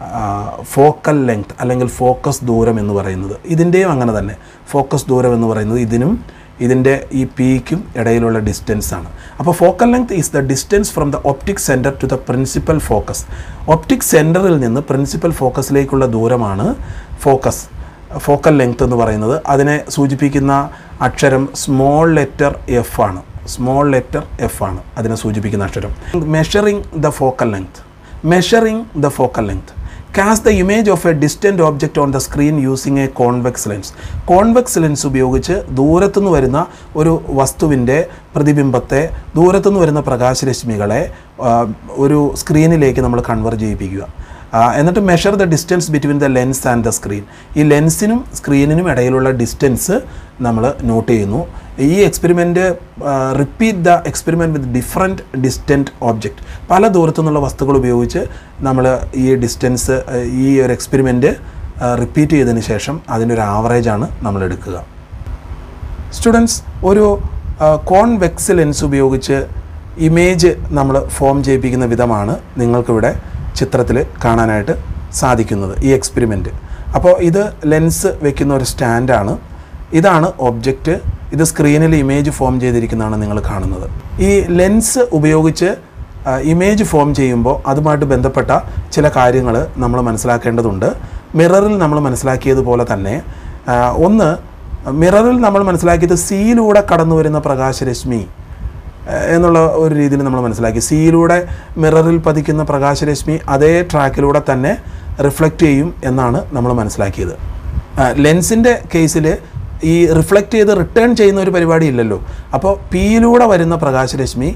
ഫോക്കൽ ലെങ്ത് അല്ലെങ്കിൽ ഫോക്കസ് ദൂരം എന്ന് പറയുന്നത്. ഇതിൻ്റെയും അങ്ങനെ തന്നെ ഫോക്കസ് ദൂരം എന്ന് പറയുന്നത് ഇതിനും ഇതിൻ്റെ ഈ പിക്കും ഇടയിലുള്ള ഡിസ്റ്റൻസ് ആണ്. അപ്പോൾ focal length is the distance from the optic centre to the principal focus. Optic സെൻറ്ററിൽ നിന്ന് പ്രിൻസിപ്പൽ ഫോക്കസിലേക്കുള്ള ദൂരമാണ് ഫോക്കസ് ഫോക്കൽ ലെങ്ത് എന്ന് പറയുന്നത്. അതിനെ സൂചിപ്പിക്കുന്ന അക്ഷരം സ്മോൾ ലെറ്റർ എഫ് ആണ്. സ്മോൾ ലെറ്റർ എഫ് ആണ് അതിനെ സൂചിപ്പിക്കുന്ന അക്ഷരം. Measuring the focal length. Measuring the focal length. Cast the image of a distant object on the screen using a convex lens. Convex lens ഉപയോഗിച്ച് ദൂരത്തുനിന്ന് വരുന്ന ഒരു വസ്തുവിൻ്റെ പ്രതിബിംബത്തെ, ദൂരത്തുനിന്ന് വരുന്ന പ്രകാശരശ്മികളെ ഒരു സ്ക്രീനിലേക്ക് നമ്മൾ കൺവെർട്ട് ചെയ്യിപ്പിക്കുക. എന്നിട്ട് measure the distance between the lens and the screen. ഈ ലെൻസിനും സ്ക്രീനിനും ഇടയിലുള്ള ഡിസ്റ്റൻസ് നമ്മൾ നോട്ട് ചെയ്യുന്നു. ഈ experiment repeat the experiment with different distant object. പല ദൂരത്തു നിന്നുള്ള വസ്തുക്കൾ ഉപയോഗിച്ച് നമ്മൾ ഈ ഡിസ്റ്റൻസ് ഈ ഒരു എക്സ്പെരിമെൻറ്റ് റിപ്പീറ്റ് ചെയ്തതിന് ശേഷം അതിൻ്റെ ഒരു ആവറേജാണ് നമ്മൾ എടുക്കുക. സ്റ്റുഡൻസ്, ഒരു കോൺവെക്സ് ലെൻസ് ഉപയോഗിച്ച് ഇമേജ് നമ്മൾ ഫോം ചെയ്യിപ്പിക്കുന്ന വിധമാണ് നിങ്ങൾക്കിവിടെ ചിത്രത്തിൽ കാണാനായിട്ട് സാധിക്കുന്നത്, ഈ എക്സ്പെരിമെൻറ്റ്. അപ്പോൾ ഇത് ലെൻസ് വയ്ക്കുന്ന ഒരു സ്റ്റാൻഡാണ്. ഇതാണ് ഒബ്ജക്റ്റ്. ഇത് സ്ക്രീനിൽ ഇമേജ് ഫോം ചെയ്തിരിക്കുന്നതാണ് നിങ്ങൾ കാണുന്നത്. ഈ ലെൻസ് ഉപയോഗിച്ച് ഇമേജ് ഫോം ചെയ്യുമ്പോൾ അതുമായിട്ട് ബന്ധപ്പെട്ട ചില കാര്യങ്ങൾ നമ്മൾ മനസ്സിലാക്കേണ്ടതുണ്ട്. മിററിൽ നമ്മൾ മനസ്സിലാക്കിയതുപോലെ തന്നെ ഒന്ന്, മിററിൽ നമ്മൾ മനസ്സിലാക്കിയത് സിയിലൂടെ കടന്നു വരുന്ന പ്രകാശരശ്മി എന്നുള്ള ഒരു രീതിയിൽ നമ്മൾ മനസ്സിലാക്കി. സിയിലൂടെ മിററിൽ പതിക്കുന്ന പ്രകാശരശ്മി അതേ ട്രാക്കിലൂടെ തന്നെ റിഫ്ലക്റ്റ് ചെയ്യും എന്നാണ് നമ്മൾ മനസ്സിലാക്കിയത്. ലെൻസിൻ്റെ കേസിൽ ഈ റിഫ്ലക്റ്റ് ചെയ്ത് റിട്ടേൺ ചെയ്യുന്ന ഒരു പരിപാടി ഇല്ലല്ലോ. അപ്പോൾ പിയിലൂടെ വരുന്ന പ്രകാശരശ്മി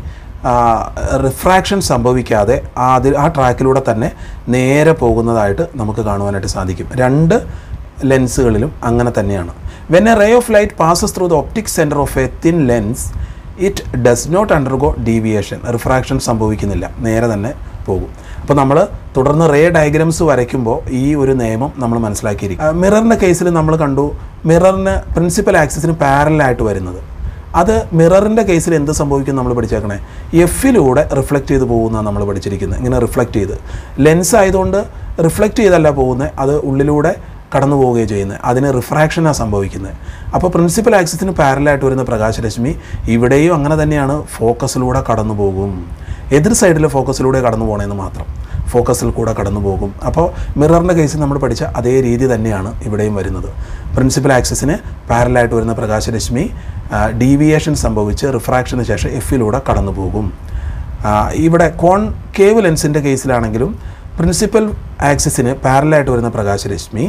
റിഫ്രാക്ഷൻ സംഭവിക്കാതെ ആ അതിൽ ആ ട്രാക്കിലൂടെ തന്നെ നേരെ പോകുന്നതായിട്ട് നമുക്ക് കാണുവാനായിട്ട് സാധിക്കും. രണ്ട് ലെൻസുകളിലും അങ്ങനെ തന്നെയാണ്. When a ray of light passes through the optic centre of a thin lens it does not undergo deviation. Refraction സംഭവിക്കുന്നില്ല, നേരെ തന്നെ പോകും. അപ്പോൾ നമ്മൾ തുടർന്ന് റേ ഡയഗ്രാംസ് വരയ്ക്കുമ്പോൾ ഈ ഒരു നിയമം നമ്മൾ മനസ്സിലാക്കിയിരിക്കും. മിററിൻ്റെ കേസിൽ നമ്മൾ കണ്ടു, മിററിന് പ്രിൻസിപ്പൽ ആക്സിസിന് പാരലായിട്ട് വരുന്നത്. അത് മിററിൻ്റെ കേസിൽ എന്ത് സംഭവിക്കും നമ്മൾ പഠിച്ചേക്കണേ, എഫിലൂടെ റിഫ്ലക്റ്റ് ചെയ്ത് പോകുന്നതാണ് നമ്മൾ പഠിച്ചിരിക്കുന്നത്. ഇങ്ങനെ റിഫ്ലക്റ്റ് ചെയ്ത്, ലെൻസ് ആയതുകൊണ്ട് റിഫ്ലക്റ്റ് ചെയ്തല്ല പോകുന്നത്, അത് ഉള്ളിലൂടെ കടന്നു പോവുകയും ചെയ്യുന്നത്. അതിന് റിഫ്രാക്ഷനാണ് സംഭവിക്കുന്നത്. അപ്പോൾ പ്രിൻസിപ്പൽ ആക്സിസിന് പാരലായിട്ട് വരുന്ന പ്രകാശരശ്മി ഇവിടെയും അങ്ങനെ തന്നെയാണ്, ഫോക്കസിലൂടെ കടന്നു പോകും. എതിർ സൈഡിൽ ഫോക്കസിലൂടെ കടന്നു പോകണമെന്ന് മാത്രം, ഫോക്കസിൽ കൂടെ കടന്നു പോകും. അപ്പോൾ മിററിൻ്റെ കേസിൽ നമ്മൾ പഠിച്ച അതേ രീതി തന്നെയാണ് ഇവിടെയും വരുന്നത്. പ്രിൻസിപ്പൽ ആക്സിസിന് പാരലായിട്ട് വരുന്ന പ്രകാശരശ്മി ഡീവിയേഷൻ സംഭവിച്ച് റിഫ്രാക്ഷന് ശേഷം എഫിലൂടെ കടന്നു പോകും. ഇവിടെ കോൺകേവ് ലെൻസിൻ്റെ കേസിലാണെങ്കിലും പ്രിൻസിപ്പൽ ആക്സിസിന് പാരലായിട്ട് വരുന്ന പ്രകാശരശ്മി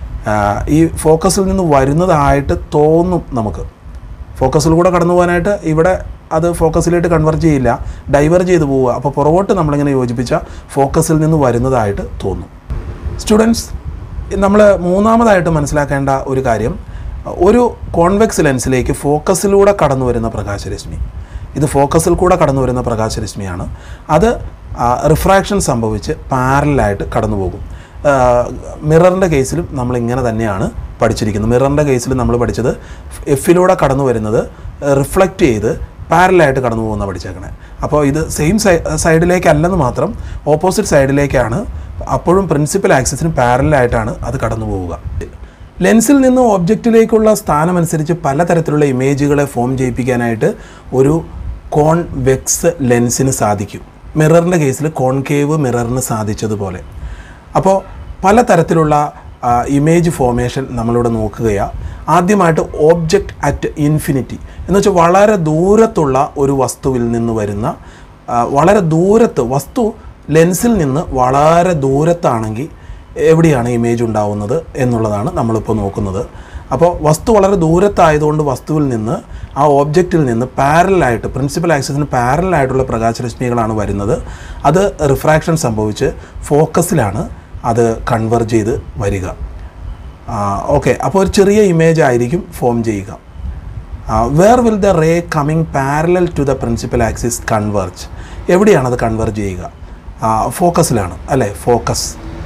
ഈ ഫോക്കസിൽ നിന്ന് വരുന്നതായിട്ട് തോന്നും നമുക്ക്. ഫോക്കസിൽ കൂടെ കടന്നു പോകാനായിട്ട് ഇവിടെ അത് ഫോക്കസിലേക്ക് കൺവെർട്ട് ചെയ്യില്ല, ഡൈവേർജ് ചെയ്ത് പോവുക. അപ്പോൾ പുറകോട്ട് നമ്മളിങ്ങനെ യോജിപ്പിച്ച ഫോക്കസിൽ നിന്ന് വരുന്നതായിട്ട് തോന്നും. സ്റ്റുഡൻസ്, നമ്മൾ മൂന്നാമതായിട്ട് മനസ്സിലാക്കേണ്ട ഒരു കാര്യം, ഒരു കോൺവെക്സ് ലെൻസിലേക്ക് ഫോക്കസിലൂടെ കടന്നു വരുന്ന പ്രകാശരശ്മി ഇത് ഫോക്കസിൽ കൂടെ കടന്നു വരുന്ന പ്രകാശരശ്മിയാണ്. അത് റിഫ്രാക്ഷൻ സംഭവിച്ച് പാരലായിട്ട് കടന്നു പോകും. മിററിൻ്റെ കേസിലും നമ്മളിങ്ങനെ തന്നെയാണ് പഠിച്ചിരിക്കുന്നത്. മിററിൻ്റെ കേസിൽ നമ്മൾ പഠിച്ചത് എഫിലൂടെ കടന്നു വരുന്നത് റിഫ്ലക്റ്റ് ചെയ്ത് പാരലായിട്ട് കടന്നു പോകുന്ന പഠിച്ചേക്കണേ. അപ്പോൾ ഇത് സെയിം സൈ സൈഡിലേക്കല്ലെന്ന് മാത്രം, ഓപ്പോസിറ്റ് സൈഡിലേക്കാണ്. അപ്പോഴും പ്രിൻസിപ്പൽ ആക്സിസിന് പാരലായിട്ടാണ് അത് കടന്നു പോവുക. ലെൻസിൽ നിന്ന് ഒബ്ജക്റ്റിലേക്കുള്ള സ്ഥാനമനുസരിച്ച് പലതരത്തിലുള്ള ഇമേജുകളെ ഫോം ചെയ്യിപ്പിക്കാനായിട്ട് ഒരു കോൺവെക്സ് ലെൻസിന് സാധിക്കും. മിററിൻ്റെ കേസിൽ കോൺകേവ് മിററിന് സാധിച്ചതുപോലെ. അപ്പോൾ പലതരത്തിലുള്ള ഇമേജ് ഫോർമേഷൻ നമ്മളിവിടെ നോക്കുകയാണ്. ആദ്യമായിട്ട് ഓബ്ജക്റ്റ് അറ്റ് ഇൻഫിനിറ്റി എന്ന് വെച്ചാൽ വളരെ ദൂരത്തുള്ള ഒരു വസ്തുവിൽ നിന്ന് വരുന്ന, വളരെ ദൂരത്ത് വസ്തു ലെൻസിൽ നിന്ന് വളരെ ദൂരത്താണെങ്കിൽ എവിടെയാണ് ഇമേജ് ഉണ്ടാവുന്നത് എന്നുള്ളതാണ് നമ്മളിപ്പോൾ നോക്കുന്നത്. അപ്പോൾ വസ്തു വളരെ ദൂരത്തായതുകൊണ്ട് വസ്തുവിൽ നിന്ന്, ആ ഓബ്ജക്റ്റിൽ നിന്ന് പാരലായിട്ട്, പ്രിൻസിപ്പൽ ആക്സിസിന് പാരലായിട്ടുള്ള പ്രകാശരശ്മികളാണ് വരുന്നത്. അത് റിഫ്രാക്ഷൻ സംഭവിച്ച് ഫോക്കസിലാണ് അത് കൺവെർജ് ചെയ്ത് വരിക. ഓക്കെ, അപ്പോൾ ഒരു ചെറിയ ഇമേജ് ആയിരിക്കും ഫോം ചെയ്യുക. Where will the ray coming parallel to the principal axis converge? എവിടെയാണത് കൺവെർജ് ചെയ്യുക? ഫോക്കസിലാണ് അല്ലേ? Focus.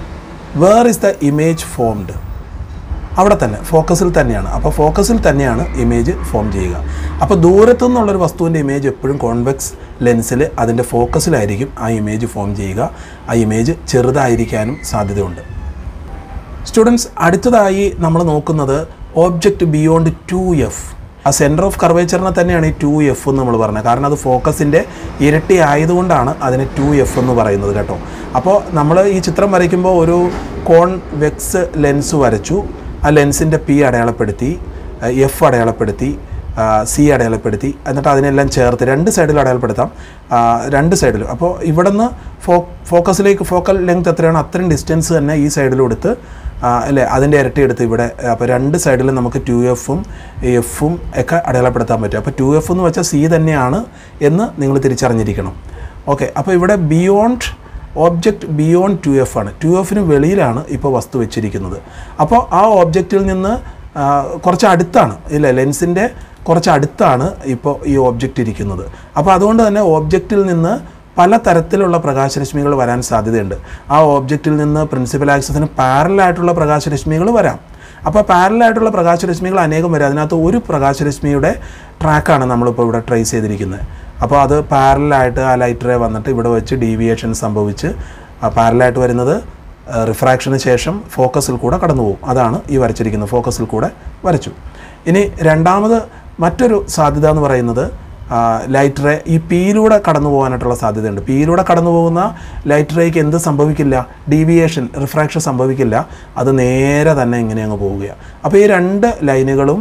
Where is the image formed? അവിടെ തന്നെ, ഫോക്കസിൽ തന്നെയാണ്. അപ്പോൾ ഫോക്കസിൽ തന്നെയാണ് ഇമേജ് ഫോം ചെയ്യുക. അപ്പോൾ ദൂരത്തു നിന്നുള്ളൊരു വസ്തുവിൻ്റെ ഇമേജ് എപ്പോഴും കോൺവെക്സ് ലെൻസിൽ അതിൻ്റെ ഫോക്കസിലായിരിക്കും ആ ഇമേജ് ഫോം ചെയ്യുക. ആ ഇമേജ് ചെറുതായിരിക്കാനും സാധ്യതയുണ്ട്. സ്റ്റുഡൻസ്, അടുത്തതായി നമ്മൾ നോക്കുന്നത് ഓബ്ജക്റ്റ് ബിയോണ്ട് ടു എഫ്. ആ സെൻറ്റർ ഓഫ് കർവേച്ചറിനെ തന്നെയാണ് ഈ ടു എഫ് എന്ന് നമ്മൾ പറഞ്ഞത്. കാരണം അത് ഫോക്കസിൻ്റെ ഇരട്ടി ആയതുകൊണ്ടാണ് അതിന് ടു എഫ് എന്ന് പറയുന്നത് കേട്ടോ. അപ്പോൾ നമ്മൾ ഈ ചിത്രം വരയ്ക്കുമ്പോൾ ഒരു കോൺവെക്സ് ലെൻസ് വരച്ചു. ആ ലെൻസിൻ്റെ പി അടയാളപ്പെടുത്തി, എഫ് അടയാളപ്പെടുത്തി, സി അടയാളപ്പെടുത്തി, എന്നിട്ട് അതിനെല്ലാം ചേർത്ത് രണ്ട് സൈഡിൽ അടയാളപ്പെടുത്താം, രണ്ട് സൈഡിലും. അപ്പോൾ ഇവിടെ നിന്ന് ഫോ ഫോക്കസിലേക്ക് ഫോക്കൽ ലെങ്ത് എത്രയാണ് അത്രയും ഡിസ്റ്റൻസ് തന്നെ ഈ സൈഡിലും എടുത്ത് അല്ലേ, അതിൻ്റെ ഇരട്ടി എടുത്ത് ഇവിടെ. അപ്പോൾ രണ്ട് സൈഡിലും നമുക്ക് ടു എഫും എഫും ഒക്കെ അടയാളപ്പെടുത്താൻ പറ്റും. അപ്പോൾ ടു എഫ് എന്ന് വെച്ചാൽ സി തന്നെയാണ് എന്ന് നിങ്ങൾ തിരിച്ചറിഞ്ഞിരിക്കണം. ഓക്കെ, അപ്പോൾ ഇവിടെ beyond object beyond two F ആണ്. ടു എഫിന് വെളിയിലാണ് ഇപ്പോൾ വസ്തു വെച്ചിരിക്കുന്നത്. അപ്പോൾ ആ ഓബ്ജക്റ്റിൽ നിന്ന് കുറച്ച് അടുത്താണ് ഇല്ലേ, ലെൻസിൻ്റെ കുറച്ച് അടുത്താണ് ഇപ്പോൾ ഈ ഓബ്ജക്റ്റ് ഇരിക്കുന്നത്. അപ്പോൾ അതുകൊണ്ട് തന്നെ ഓബ്ജക്റ്റിൽ നിന്ന് പല തരത്തിലുള്ള പ്രകാശരശ്മികൾ വരാൻ സാധ്യതയുണ്ട്. ആ ഓബ്ജക്റ്റിൽ നിന്ന് പ്രിൻസിപ്പൽ ആക്സിസിന് പാരലായിട്ടുള്ള പ്രകാശരശ്മികൾ വരാം. അപ്പോൾ പാരലായിട്ടുള്ള പ്രകാശരശ്മികൾ അനേകം വരും. അതിനകത്ത് ഒരു പ്രകാശരശ്മിയുടെ ട്രാക്കാണ് നമ്മളിപ്പോൾ ഇവിടെ ട്രേസ് ചെയ്തിരിക്കുന്നത്. അപ്പോൾ അത് പാരലായിട്ട് ആ ലൈറ്റ് റേ വന്നിട്ട് ഇവിടെ വെച്ച് ഡീവിയേഷൻ സംഭവിച്ച് പാരലായിട്ട് വരുന്നത് റിഫ്രാക്ഷന് ശേഷം ഫോക്കസിൽ കൂടെ കടന്നു പോകും. അതാണ് ഈ വരച്ചിരിക്കുന്നത്. ഫോക്കസിൽ കൂടെ വരച്ചു. ഇനി രണ്ടാമത് മറ്റൊരു സാധ്യത എന്ന് പറയുന്നത് ലൈറ്റ് റേ ഈ പിയിലൂടെ കടന്നു പോകാനായിട്ടുള്ള സാധ്യതയുണ്ട്. പിയിലൂടെ കടന്നു പോകുന്ന ലൈറ്റ് റേക്ക് എന്ത് സംഭവിക്കില്ല? ഡീവിയേഷൻ, റിഫ്രാക്ഷൻ സംഭവിക്കില്ല. അത് നേരെ തന്നെ ഇങ്ങനെ അങ്ങ് പോവുകയാണ്. അപ്പോൾ ഈ രണ്ട് ലൈനുകളും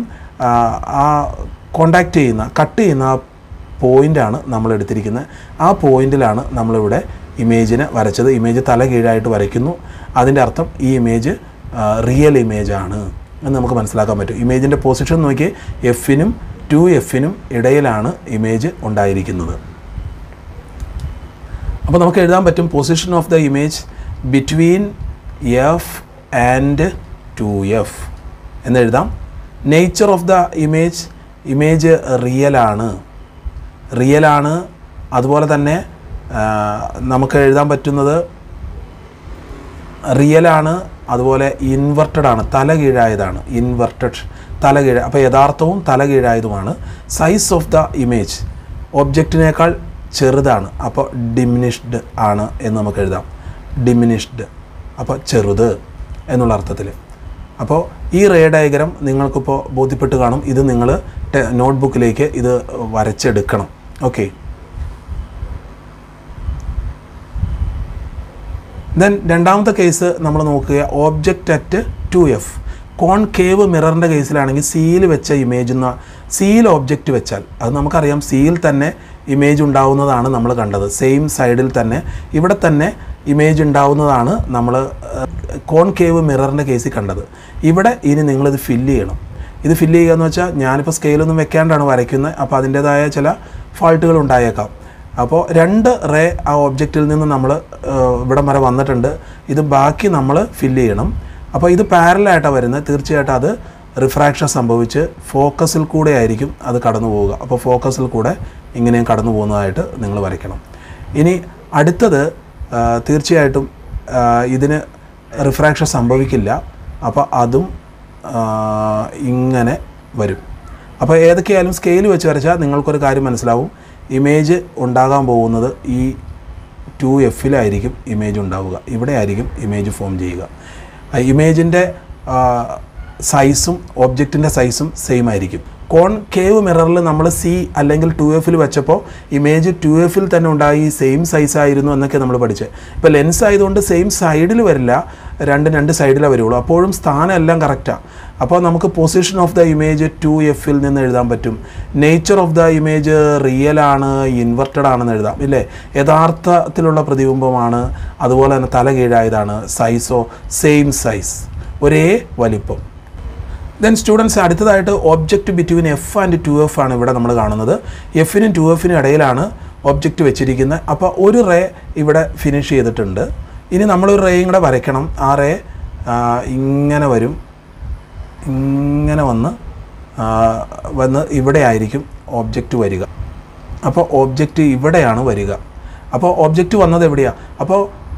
ആ കോണ്ടാക്റ്റ് ചെയ്യുന്ന, കട്ട് ചെയ്യുന്ന ആ പോയിൻ്റാണ് നമ്മൾ എടുത്തിരിക്കുന്നത്. ആ പോയിൻ്റിലാണ് നമ്മളിവിടെ ഇമേജിനെ വരച്ചത്. ഇമേജ് തല കീഴായിട്ട് വരയ്ക്കുന്നു. അതിൻ്റെ അർത്ഥം ഈ ഇമേജ് റിയൽ ഇമേജാണ് എന്ന് നമുക്ക് മനസ്സിലാക്കാൻ പറ്റും. ഇമേജിൻ്റെ പൊസിഷൻ നോക്കി എഫിനും ടു എഫിനും ഇടയിലാണ് ഇമേജ് ഉണ്ടായിരിക്കുന്നത്. അപ്പോൾ നമുക്ക് എഴുതാൻ പറ്റും position of the image between F and two F എന്നെഴുതാം. Nature of the image, image റിയലാണ് റിയലാണ് അതുപോലെ തന്നെ നമുക്ക് എഴുതാൻ പറ്റുന്നത് റിയലാണ്, അതുപോലെ ഇൻവെർട്ടഡ് ആണ്, തല കീഴായതാണ്. ഇൻവെർട്ടഡ്, തല കീഴ. അപ്പോൾ യഥാർത്ഥവും തല കീഴായതുമാണ്. സൈസ് ഓഫ് ദ ഇമേജ് ഒബ്ജക്റ്റിനേക്കാൾ ചെറുതാണ്. അപ്പോൾ ഡിമിനിഷ്ഡ് ആണ് എന്ന് നമുക്ക് എഴുതാം. ഡിമിനിഷ്ഡ്, അപ്പോൾ ചെറുത് എന്നുള്ള അർത്ഥത്തിൽ. അപ്പോൾ ഈ റേ ഡയഗ്രാം നിങ്ങൾക്കിപ്പോൾ ബോധ്യപ്പെട്ട് കാണും. ഇത് നിങ്ങൾ നോട്ട്ബുക്കിലേക്ക് ഇത് വരച്ചെടുക്കണം. ഓക്കെ, ദെൻ രണ്ടാമത്തെ കേസ് നമ്മൾ നോക്കുക, object at two F. Concave മിററിൻ്റെ കേസിലാണെങ്കിൽ സിയിൽ വെച്ച ഇമേജ് എന്ന സിയിൽ ഓബ്ജക്റ്റ് വെച്ചാൽ അത് നമുക്കറിയാം സിയിൽ തന്നെ ഇമേജ് ഉണ്ടാവുന്നതാണ് നമ്മൾ കണ്ടത്. സെയിം സൈഡിൽ തന്നെ ഇവിടെ തന്നെ ഇമേജ് ഉണ്ടാവുന്നതാണ് നമ്മൾ കോൺകേവ് മിററിൻ്റെ കേസിൽ കണ്ടത്. ഇവിടെ ഇനി നിങ്ങളിത് ഫില്ല് ചെയ്യണം. ഇത് ഫില്ല് ചെയ്യുക എന്ന് വെച്ചാൽ ഞാനിപ്പോൾ സ്കെയിലൊന്നും വെക്കാണ്ടാണ് വരയ്ക്കുന്നത്. അപ്പോൾ അതിൻ്റേതായ ചില ഫാൾട്ടുകൾ ഉണ്ടായേക്കാം. അപ്പോൾ രണ്ട് റേ ആ ഒബ്ജക്റ്റിൽ നിന്ന് നമ്മൾ ഇവിടം വരെ വന്നിട്ടുണ്ട്. ഇത് ബാക്കി നമ്മൾ ഫില്ല് ചെയ്യണം. അപ്പോൾ ഇത് പാരലായിട്ടാണ് വരുന്നത്. തീർച്ചയായിട്ടും അത് റിഫ്രാക്ഷൻ സംഭവിച്ച് ഫോക്കസിൽ കൂടെ ആയിരിക്കും അത് കടന്നു പോവുക. അപ്പോൾ ഫോക്കസിൽ കൂടെ ഇങ്ങനെയും കടന്നു പോകുന്നതായിട്ട് നിങ്ങൾ വരയ്ക്കണം. ഇനി അടുത്തത് തീർച്ചയായിട്ടും ഇതിന് റിഫ്രാക്ഷൻ സംഭവിക്കില്ല. അപ്പോൾ അതും ഇങ്ങനെ വരും. അപ്പോൾ ഏതൊക്കെയായാലും സ്കെയിൽ വെച്ച് വരച്ചാൽ നിങ്ങൾക്കൊരു കാര്യം മനസ്സിലാവും. ഇമേജ് ഉണ്ടാകാൻ പോകുന്നത് ഈ ടു എഫിലായിരിക്കും ഇമേജ് ഉണ്ടാവുക. ഇവിടെ ആയിരിക്കും ഇമേജ് ഫോം ചെയ്യുക. ഇമേജിൻ്റെ സൈസും ഒബ്ജക്റ്റിൻ്റെ സൈസും സെയിം ആയിരിക്കും. കോൺകേവ് മിററിൽ നമ്മൾ സി അല്ലെങ്കിൽ ടു എഫിൽ വെച്ചപ്പോൾ ഇമേജ് ടു എഫിൽ തന്നെ ഉണ്ടായി സെയിം സൈസ് ആയിരുന്നു എന്നൊക്കെ നമ്മൾ പഠിച്ചത്. ഇപ്പോൾ ലെൻസ് ആയതുകൊണ്ട് സെയിം സൈഡിൽ വരില്ല, രണ്ട് രണ്ട് സൈഡിലേ വരുള്ളൂ. അപ്പോഴും സ്ഥാനം എല്ലാം കറക്റ്റാണ്. അപ്പോൾ നമുക്ക് position of the image two എഫിൽ നിന്ന് എഴുതാൻ പറ്റും. Nature of the image real ആണ്, ഇൻവെർട്ടഡ് ആണെന്ന് എഴുതാം ഇല്ലേ. യഥാർത്ഥത്തിലുള്ള പ്രതിബിംബമാണ്, അതുപോലെ തന്നെ തല കീഴായതാണ്. സൈസോ സെയിം സൈസ്, ഒരേ വലിപ്പം. ദെൻ സ്റ്റുഡൻസ്, അടുത്തതായിട്ട് object between F and two F ആണ് ഇവിടെ നമ്മൾ കാണുന്നത്. എഫിനും ടു എഫിനും ഇടയിലാണ് ഒബ്ജക്റ്റ് വെച്ചിരിക്കുന്നത്. അപ്പോൾ ഒരു റേ ഇവിടെ ഫിനിഷ് ചെയ്തിട്ടുണ്ട്. ഇനി നമ്മളൊരു റേയും കൂടെ വരയ്ക്കണം. ആ റേ ഇങ്ങനെ വരും, ഇങ്ങനെ വന്ന് വന്ന് ഇവിടെ ആയിരിക്കും ഒബ്ജക്റ്റ് വരിക. അപ്പോൾ ഒബ്ജക്റ്റ് ഇവിടെയാണ് വരിക. അപ്പോൾ ഒബ്ജക്റ്റ് വന്നത് എവിടെയാണ്? അപ്പോൾ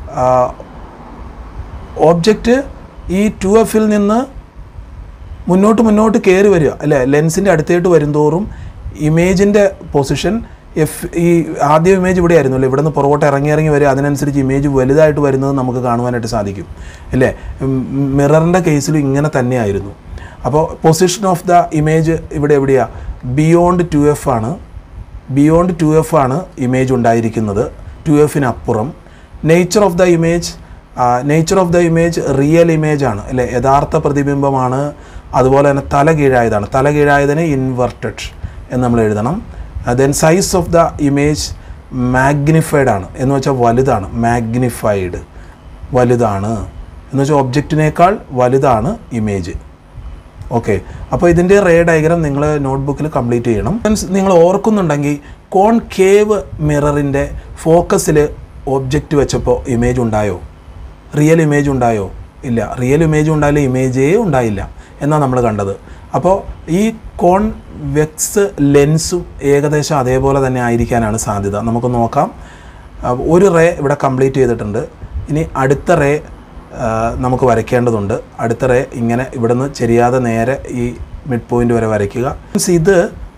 ഒബ്ജക്റ്റ് ഈ ടു എഫിൽ നിന്ന് മുന്നോട്ട് മുന്നോട്ട് കയറി വരിക അല്ലേ. ലെൻസിൻ്റെ അടുത്തേട്ട് വരുംതോറും ഇമേജിൻ്റെ പൊസിഷൻ എഫ് ഈ ആദ്യ ഇമേജ് ഇവിടെ ആയിരുന്നു അല്ലേ, ഇവിടെ നിന്ന് പുറകോട്ട് ഇറങ്ങി ഇറങ്ങി വരിക. അതിനനുസരിച്ച് ഇമേജ് വലുതായിട്ട് വരുന്നത് നമുക്ക് കാണുവാനായിട്ട് സാധിക്കും അല്ലേ. മിററിൻ്റെ കേസിലും ഇങ്ങനെ തന്നെയായിരുന്നു. അപ്പോൾ പൊസിഷൻ ഓഫ് ദ ഇമേജ് ഇവിടെ എവിടെയാണ്? ബിയോണ്ട് ടു എഫ് ആണ്. ബിയോണ്ട് ടു എഫ് ആണ് ഇമേജ് ഉണ്ടായിരിക്കുന്നത്, ടു എഫിനപ്പുറം. Nature of the image nature of the image real image ആണ് അല്ലേ, യഥാർത്ഥ പ്രതിബിംബമാണ്. അതുപോലെ തന്നെ തല കീഴായതാണ്. തല കീഴായതിന് ഇൻവെർട്ടഡ് എന്ന് നമ്മൾ എഴുതണം. Then size of the image magnified ആണ്, എന്ന് വെച്ചാൽ വലുതാണ്. മാഗ്നിഫൈഡ് വലുതാണ് എന്ന് വെച്ചാൽ ഒബ്ജക്റ്റിനേക്കാൾ വലുതാണ് ഇമേജ്. ഓക്കെ, അപ്പോൾ ഇതിൻ്റെ റേ ഡയഗ്രാം നിങ്ങൾ നോട്ട്ബുക്കിൽ കംപ്ലീറ്റ് ചെയ്യണം. നിങ്ങൾ ഓർക്കുന്നുണ്ടെങ്കിൽ കോൺകേവ് മിററിൻ്റെ ഫോക്കസിൽ ഒബ്ജക്റ്റ് വെച്ചപ്പോൾ ഇമേജ് ഉണ്ടായോ? റിയൽ ഇമേജ് ഉണ്ടായോ? ഇല്ല. റിയൽ ഇമേജ് ഉണ്ടായില്ല, ഇമേജേ ഉണ്ടായില്ല എന്നാണ് നമ്മൾ കണ്ടത്. അപ്പോൾ ഈ കോൺവെക്സ് ലെൻസും ഏകദേശം അതേപോലെ തന്നെ ആയിരിക്കാനാണ് സാധ്യത. നമുക്ക് നോക്കാം. ഒരു റേ ഇവിടെ കംപ്ലീറ്റ് ചെയ്തിട്ടുണ്ട്. ഇനി അടുത്ത റേ നമുക്ക് വരയ്ക്കേണ്ടതുണ്ട്. അടുത്ത റേ ഇങ്ങനെ ഇവിടുന്ന് ചെരിയാതെ നേരെ ഈ മിഡ് പോയിൻ്റ് വരെ വരയ്ക്കുക. ഇത്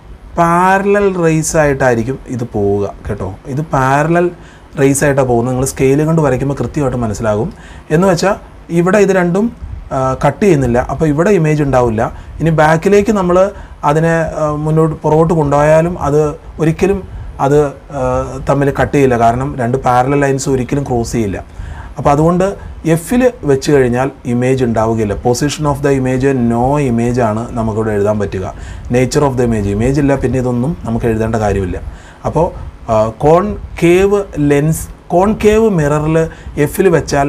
പാരലൽ റേസ് ആയിട്ടായിരിക്കും ഇത് പോവുക കേട്ടോ. ഇത് പാരലൽ റേസ് ആയിട്ടാണ് പോകുന്നത്. നിങ്ങൾ സ്കെയിൽ കൊണ്ട് വരയ്ക്കുമ്പോൾ കൃത്യമായിട്ട് മനസ്സിലാകും. എന്ന് വെച്ചാൽ ഇവിടെ ഇത് രണ്ടും കട്ട് ചെയ്യുന്നില്ല, അപ്പോൾ ഇവിടെ ഇമേജ് ഉണ്ടാവില്ല. ഇനി ബാക്കിലേക്ക് നമ്മൾ അതിനെ മുന്നോട്ട് പുറകോട്ട് കൊണ്ടുപോയാലും അത് ഒരിക്കലും അത് തമ്മിൽ കട്ട് ചെയ്യില്ല, കാരണം രണ്ട് പാരലൽ ലൈൻസ് ഒരിക്കലും ക്രോസ് ചെയ്യില്ല. അപ്പോൾ അതുകൊണ്ട് എഫിൽ വെച്ച് കഴിഞ്ഞാൽ ഇമേജ് ഉണ്ടാവുകയില്ല. Position of the image no image ആണ് നമുക്കിവിടെ എഴുതാൻ പറ്റുക. Nature of the image image ഇല്ല, പിന്നെ ഇതൊന്നും നമുക്ക് എഴുതേണ്ട കാര്യമില്ല. അപ്പോൾ കോൺകേവ് ലെൻസ് കോൺകേവ് മിററിൽ എഫിൽ വെച്ചാൽ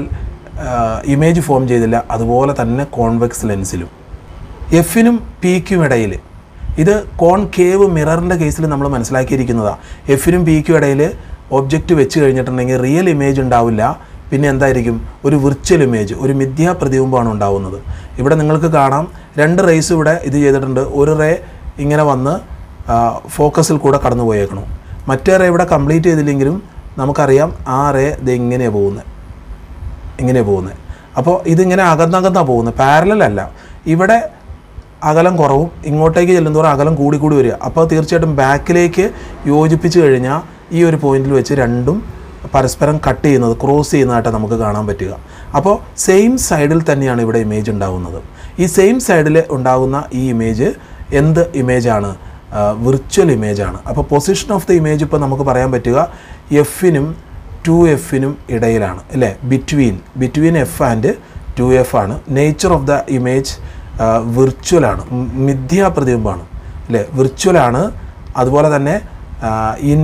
ഇമേജ് ഫോം ചെയ്തില്ല. അതുപോലെ തന്നെ കോൺവെക്സ് ലെൻസിലും എഫിനും പിക്കും ഇടയിൽ, ഇത് കോൺകേവ് മിററിൻ്റെ കേസിൽ നമ്മൾ മനസ്സിലാക്കിയിരിക്കുന്നതാണ്. എഫിനും പിക്കും ഇടയിൽ ഒബ്ജക്റ്റ് വെച്ച് കഴിഞ്ഞിട്ടുണ്ടെങ്കിൽ റിയൽ ഇമേജ് ഉണ്ടാവില്ല, പിന്നെ എന്തായിരിക്കും? ഒരു വിർച്വൽ ഇമേജ്, ഒരു മിഥ്യാ പ്രതിബിംബമാണ് ഉണ്ടാവുന്നത്. ഇവിടെ നിങ്ങൾക്ക് കാണാം രണ്ട് റേസ് ഇവിടെ ഇത് ചെയ്തിട്ടുണ്ട്. ഒരു റേ ഇങ്ങനെ വന്ന് ഫോക്കസിൽ കൂടെ കടന്നു പോയേക്കണം. മറ്റേ റേ ഇവിടെ കംപ്ലീറ്റ് ചെയ്തില്ലെങ്കിലും നമുക്കറിയാം ആ റേ ഇത് ഇങ്ങനെയാണ് പോകുന്നത്, ഇങ്ങനെ പോകുന്നത്. അപ്പോൾ ഇതിങ്ങനെ അകന്നകന്നാണ് പോകുന്നത്, പാരലൽ അല്ല. ഇവിടെ അകലം കുറവും, ഇങ്ങോട്ടേക്ക് ചെല്ലുന്നതോറും അകലം കൂടി കൂടി വരിക. അപ്പോൾ തീർച്ചയായിട്ടും ബാക്കിലേക്ക് യോജിപ്പിച്ച് കഴിഞ്ഞാൽ ഈ ഒരു പോയിന്റിൽ വെച്ച് രണ്ടും പരസ്പരം കട്ട് ചെയ്യുന്നത്, ക്രോസ് ചെയ്യുന്നതായിട്ട് നമുക്ക് കാണാൻ പറ്റുക. അപ്പോൾ സെയിം സൈഡിൽ തന്നെയാണ് ഇവിടെ ഇമേജ് ഉണ്ടാകുന്നത്. ഈ സെയിം സൈഡിൽ ഉണ്ടാകുന്ന ഈ ഇമേജ് എന്ത് ഇമേജാണ്? വിർച്വൽ ഇമേജാണ്. അപ്പോൾ പൊസിഷൻ ഓഫ് ദ ഇമേജ് ഇപ്പോൾ നമുക്ക് പറയാൻ പറ്റുക എഫിനും ടു എഫിനും ഇടയിലാണ് അല്ലേ, between between F and two F ആണ്. നേച്ചർ ഓഫ് ദ ഇമേജ് വിർച്വലാണ്, മിഥ്യാ പ്രതിബിംബമാണ് അല്ലേ, വിർച്വലാണ്. അതുപോലെ തന്നെ ഇൻ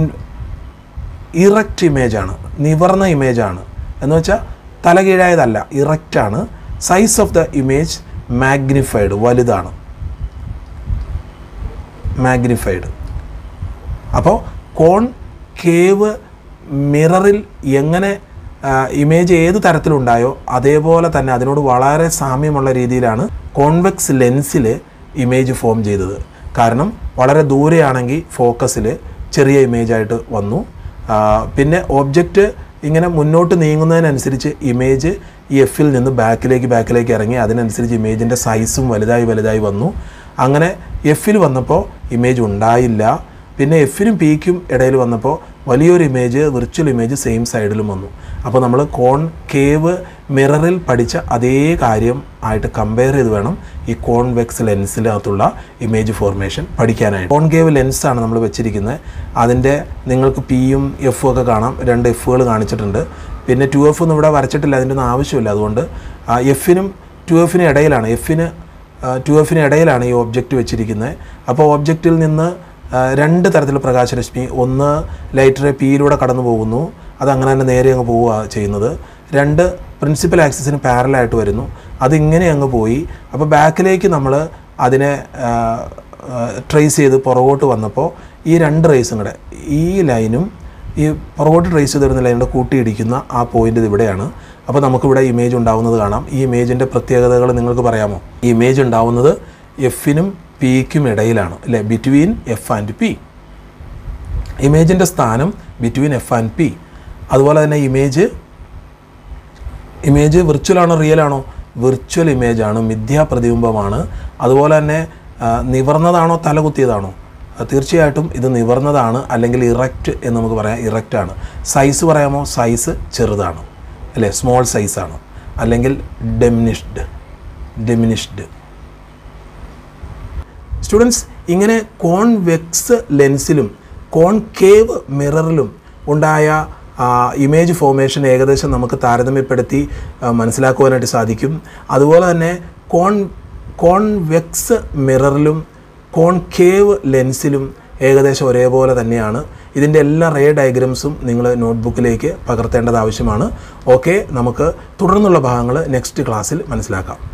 ഇറക്റ്റ് ഇമേജാണ്, നിവർന്ന ഇമേജാണ്. എന്ന് വെച്ചാൽ തലകീഴായതല്ല, ഇറക്റ്റാണ്. Size of the image magnified, വലുതാണ്, മാഗ്നിഫൈഡ്. അപ്പോൾ കോൺകേവ് മിററിൽ എങ്ങനെ ഇമേജ് ഏത് തരത്തിലുണ്ടായോ അതേപോലെ തന്നെ അതിനോട് വളരെ സാമ്യമുള്ള രീതിയിലാണ് കോൺവെക്സ് ലെൻസിൽ ഇമേജ് ഫോം ചെയ്തത്. കാരണം വളരെ ദൂരെയാണെങ്കിൽ ഫോക്കസിൽ ചെറിയ ഇമേജായിട്ട് വന്നു. പിന്നെ ഓബ്ജക്റ്റ് ഇങ്ങനെ മുന്നോട്ട് നീങ്ങുന്നതിനനുസരിച്ച് ഇമേജ് ഈ എഫിൽ നിന്ന് ബാക്കിലേക്ക് ബാക്കിലേക്ക് ഇറങ്ങി അതിനനുസരിച്ച് ഇമേജിൻ്റെ സൈസും വലുതായി വലുതായി വന്നു. അങ്ങനെ എഫിൽ വന്നപ്പോൾ ഇമേജ് ഉണ്ടായില്ല. പിന്നെ എഫിനും പിക്കും ഇടയിൽ വന്നപ്പോൾ വലിയൊരു ഇമേജ് വിർച്വൽ ഇമേജ് സെയിം സൈഡിലും വന്നു. അപ്പോൾ നമ്മൾ കോൺകേവ് മിററിൽ പഠിച്ച അതേ കാര്യം ആയിട്ട് കമ്പയർ ചെയ്ത് വേണം ഈ കോൺവെക്സ് ലെൻസിനകത്തുള്ള ഇമേജ് ഫോർമേഷൻ പഠിക്കാനായിട്ട്. കോൺകേവ് ലെൻസാണ് നമ്മൾ വെച്ചിരിക്കുന്നത്. അതിൻ്റെ നിങ്ങൾക്ക് പിയും എഫും ഒക്കെ കാണാം. രണ്ട് എഫുകൾ കാണിച്ചിട്ടുണ്ട്. പിന്നെ ടു എഫ് ഒന്നും ഇവിടെ വരച്ചിട്ടില്ല, അതിൻ്റെ ഒന്നും ആവശ്യമില്ല. അതുകൊണ്ട് എഫിനും ടു എഫിനും ഇടയിലാണ് എഫിന് ടു എഫിന് ഇടയിലാണ് ഈ ഓബ്ജക്റ്റ് വെച്ചിരിക്കുന്നത്. അപ്പോൾ ഓബ്ജക്റ്റിൽ നിന്ന് രണ്ട് തരത്തിലുള്ള പ്രകാശരശ്മി, ഒന്ന് ലൈറ്റ് റേ പിയിലൂടെ കടന്നു പോകുന്നു, അതങ്ങനെ തന്നെ നേരെ അങ്ങ് പോവുക ചെയ്യുന്നത്. രണ്ട് പ്രിൻസിപ്പൽ ആക്സിസിന് പാരലായിട്ട് വരുന്നു, അതിങ്ങനെ അങ്ങ് പോയി. അപ്പോൾ ബാക്കിലേക്ക് നമ്മൾ അതിനെ ട്രേസ് ചെയ്ത് പുറകോട്ട് വന്നപ്പോൾ ഈ രണ്ട് റേസും കൂടെ ഈ ലൈനും ഈ പുറകോട്ട് ട്രേസ് ചെയ്ത് വരുന്ന ലൈനിൻ്റെ കൂട്ടിയിടിക്കുന്ന ആ പോയിൻ്റ് ഇവിടെയാണ്. അപ്പോൾ നമുക്കിവിടെ ഇമേജ് ഉണ്ടാവുന്നത് കാണാം. ഈ ഇമേജിൻ്റെ പ്രത്യേകതകൾ നിങ്ങൾക്ക് പറയാമോ? ഈ ഇമേജ് ഉണ്ടാവുന്നത് എഫിനും പിക്കും ഇടയിലാണ് അല്ലേ, ബിറ്റ്വീൻ എഫ് ആൻഡ് പി. ഇമേജിൻ്റെ സ്ഥാനം ബിറ്റ്വീൻ എഫ് ആൻഡ് പി. അതുപോലെ തന്നെ ഇമേജ് ഇമേജ് വിർച്വലാണോ റിയലാണോ? വിർച്വൽ ഇമേജാണ്, മിഥ്യാപ്രതിബിംബമാണ്. അതുപോലെ തന്നെ നിവർന്നതാണോ തലകുത്തിയതാണോ? തീർച്ചയായിട്ടും ഇത് നിവർന്നതാണ്, അല്ലെങ്കിൽ ഇറക്റ്റ് എന്ന് നമുക്ക് പറയാം. ഇറക്റ്റാണ്. സൈസ് പറയാമോ? സൈസ് ചെറുതാണ് അല്ലേ, സ്മോൾ സൈസാണ്, അല്ലെങ്കിൽ ഡെമിനിഷ്ഡ് ഡെമിനിഷ്ഡ് സ്റ്റുഡൻസ്, ഇങ്ങനെ കോൺവെക്സ് ലെൻസിലും കോൺകേവ് മിററിലും ഉണ്ടായ ഇമേജ് ഫോർമേഷൻ ഏകദേശം നമുക്ക് താരതമ്യപ്പെടുത്തി മനസ്സിലാക്കുവാനായിട്ട് സാധിക്കും. അതുപോലെ തന്നെ കോൺ കോൺവെക്സ് മിററിലും കോൺകേവ് ലെൻസിലും ഏകദേശം ഒരേപോലെ തന്നെയാണ്. ഇതിൻ്റെ എല്ലാ റേ ഡയഗ്രംസും നിങ്ങൾ നോട്ട്ബുക്കിലേക്ക് പകർത്തേണ്ടത് ആവശ്യമാണ്. ഓക്കെ, നമുക്ക് തുടർന്നുള്ള ഭാഗങ്ങൾ നെക്സ്റ്റ് ക്ലാസ്സിൽ മനസ്സിലാക്കാം.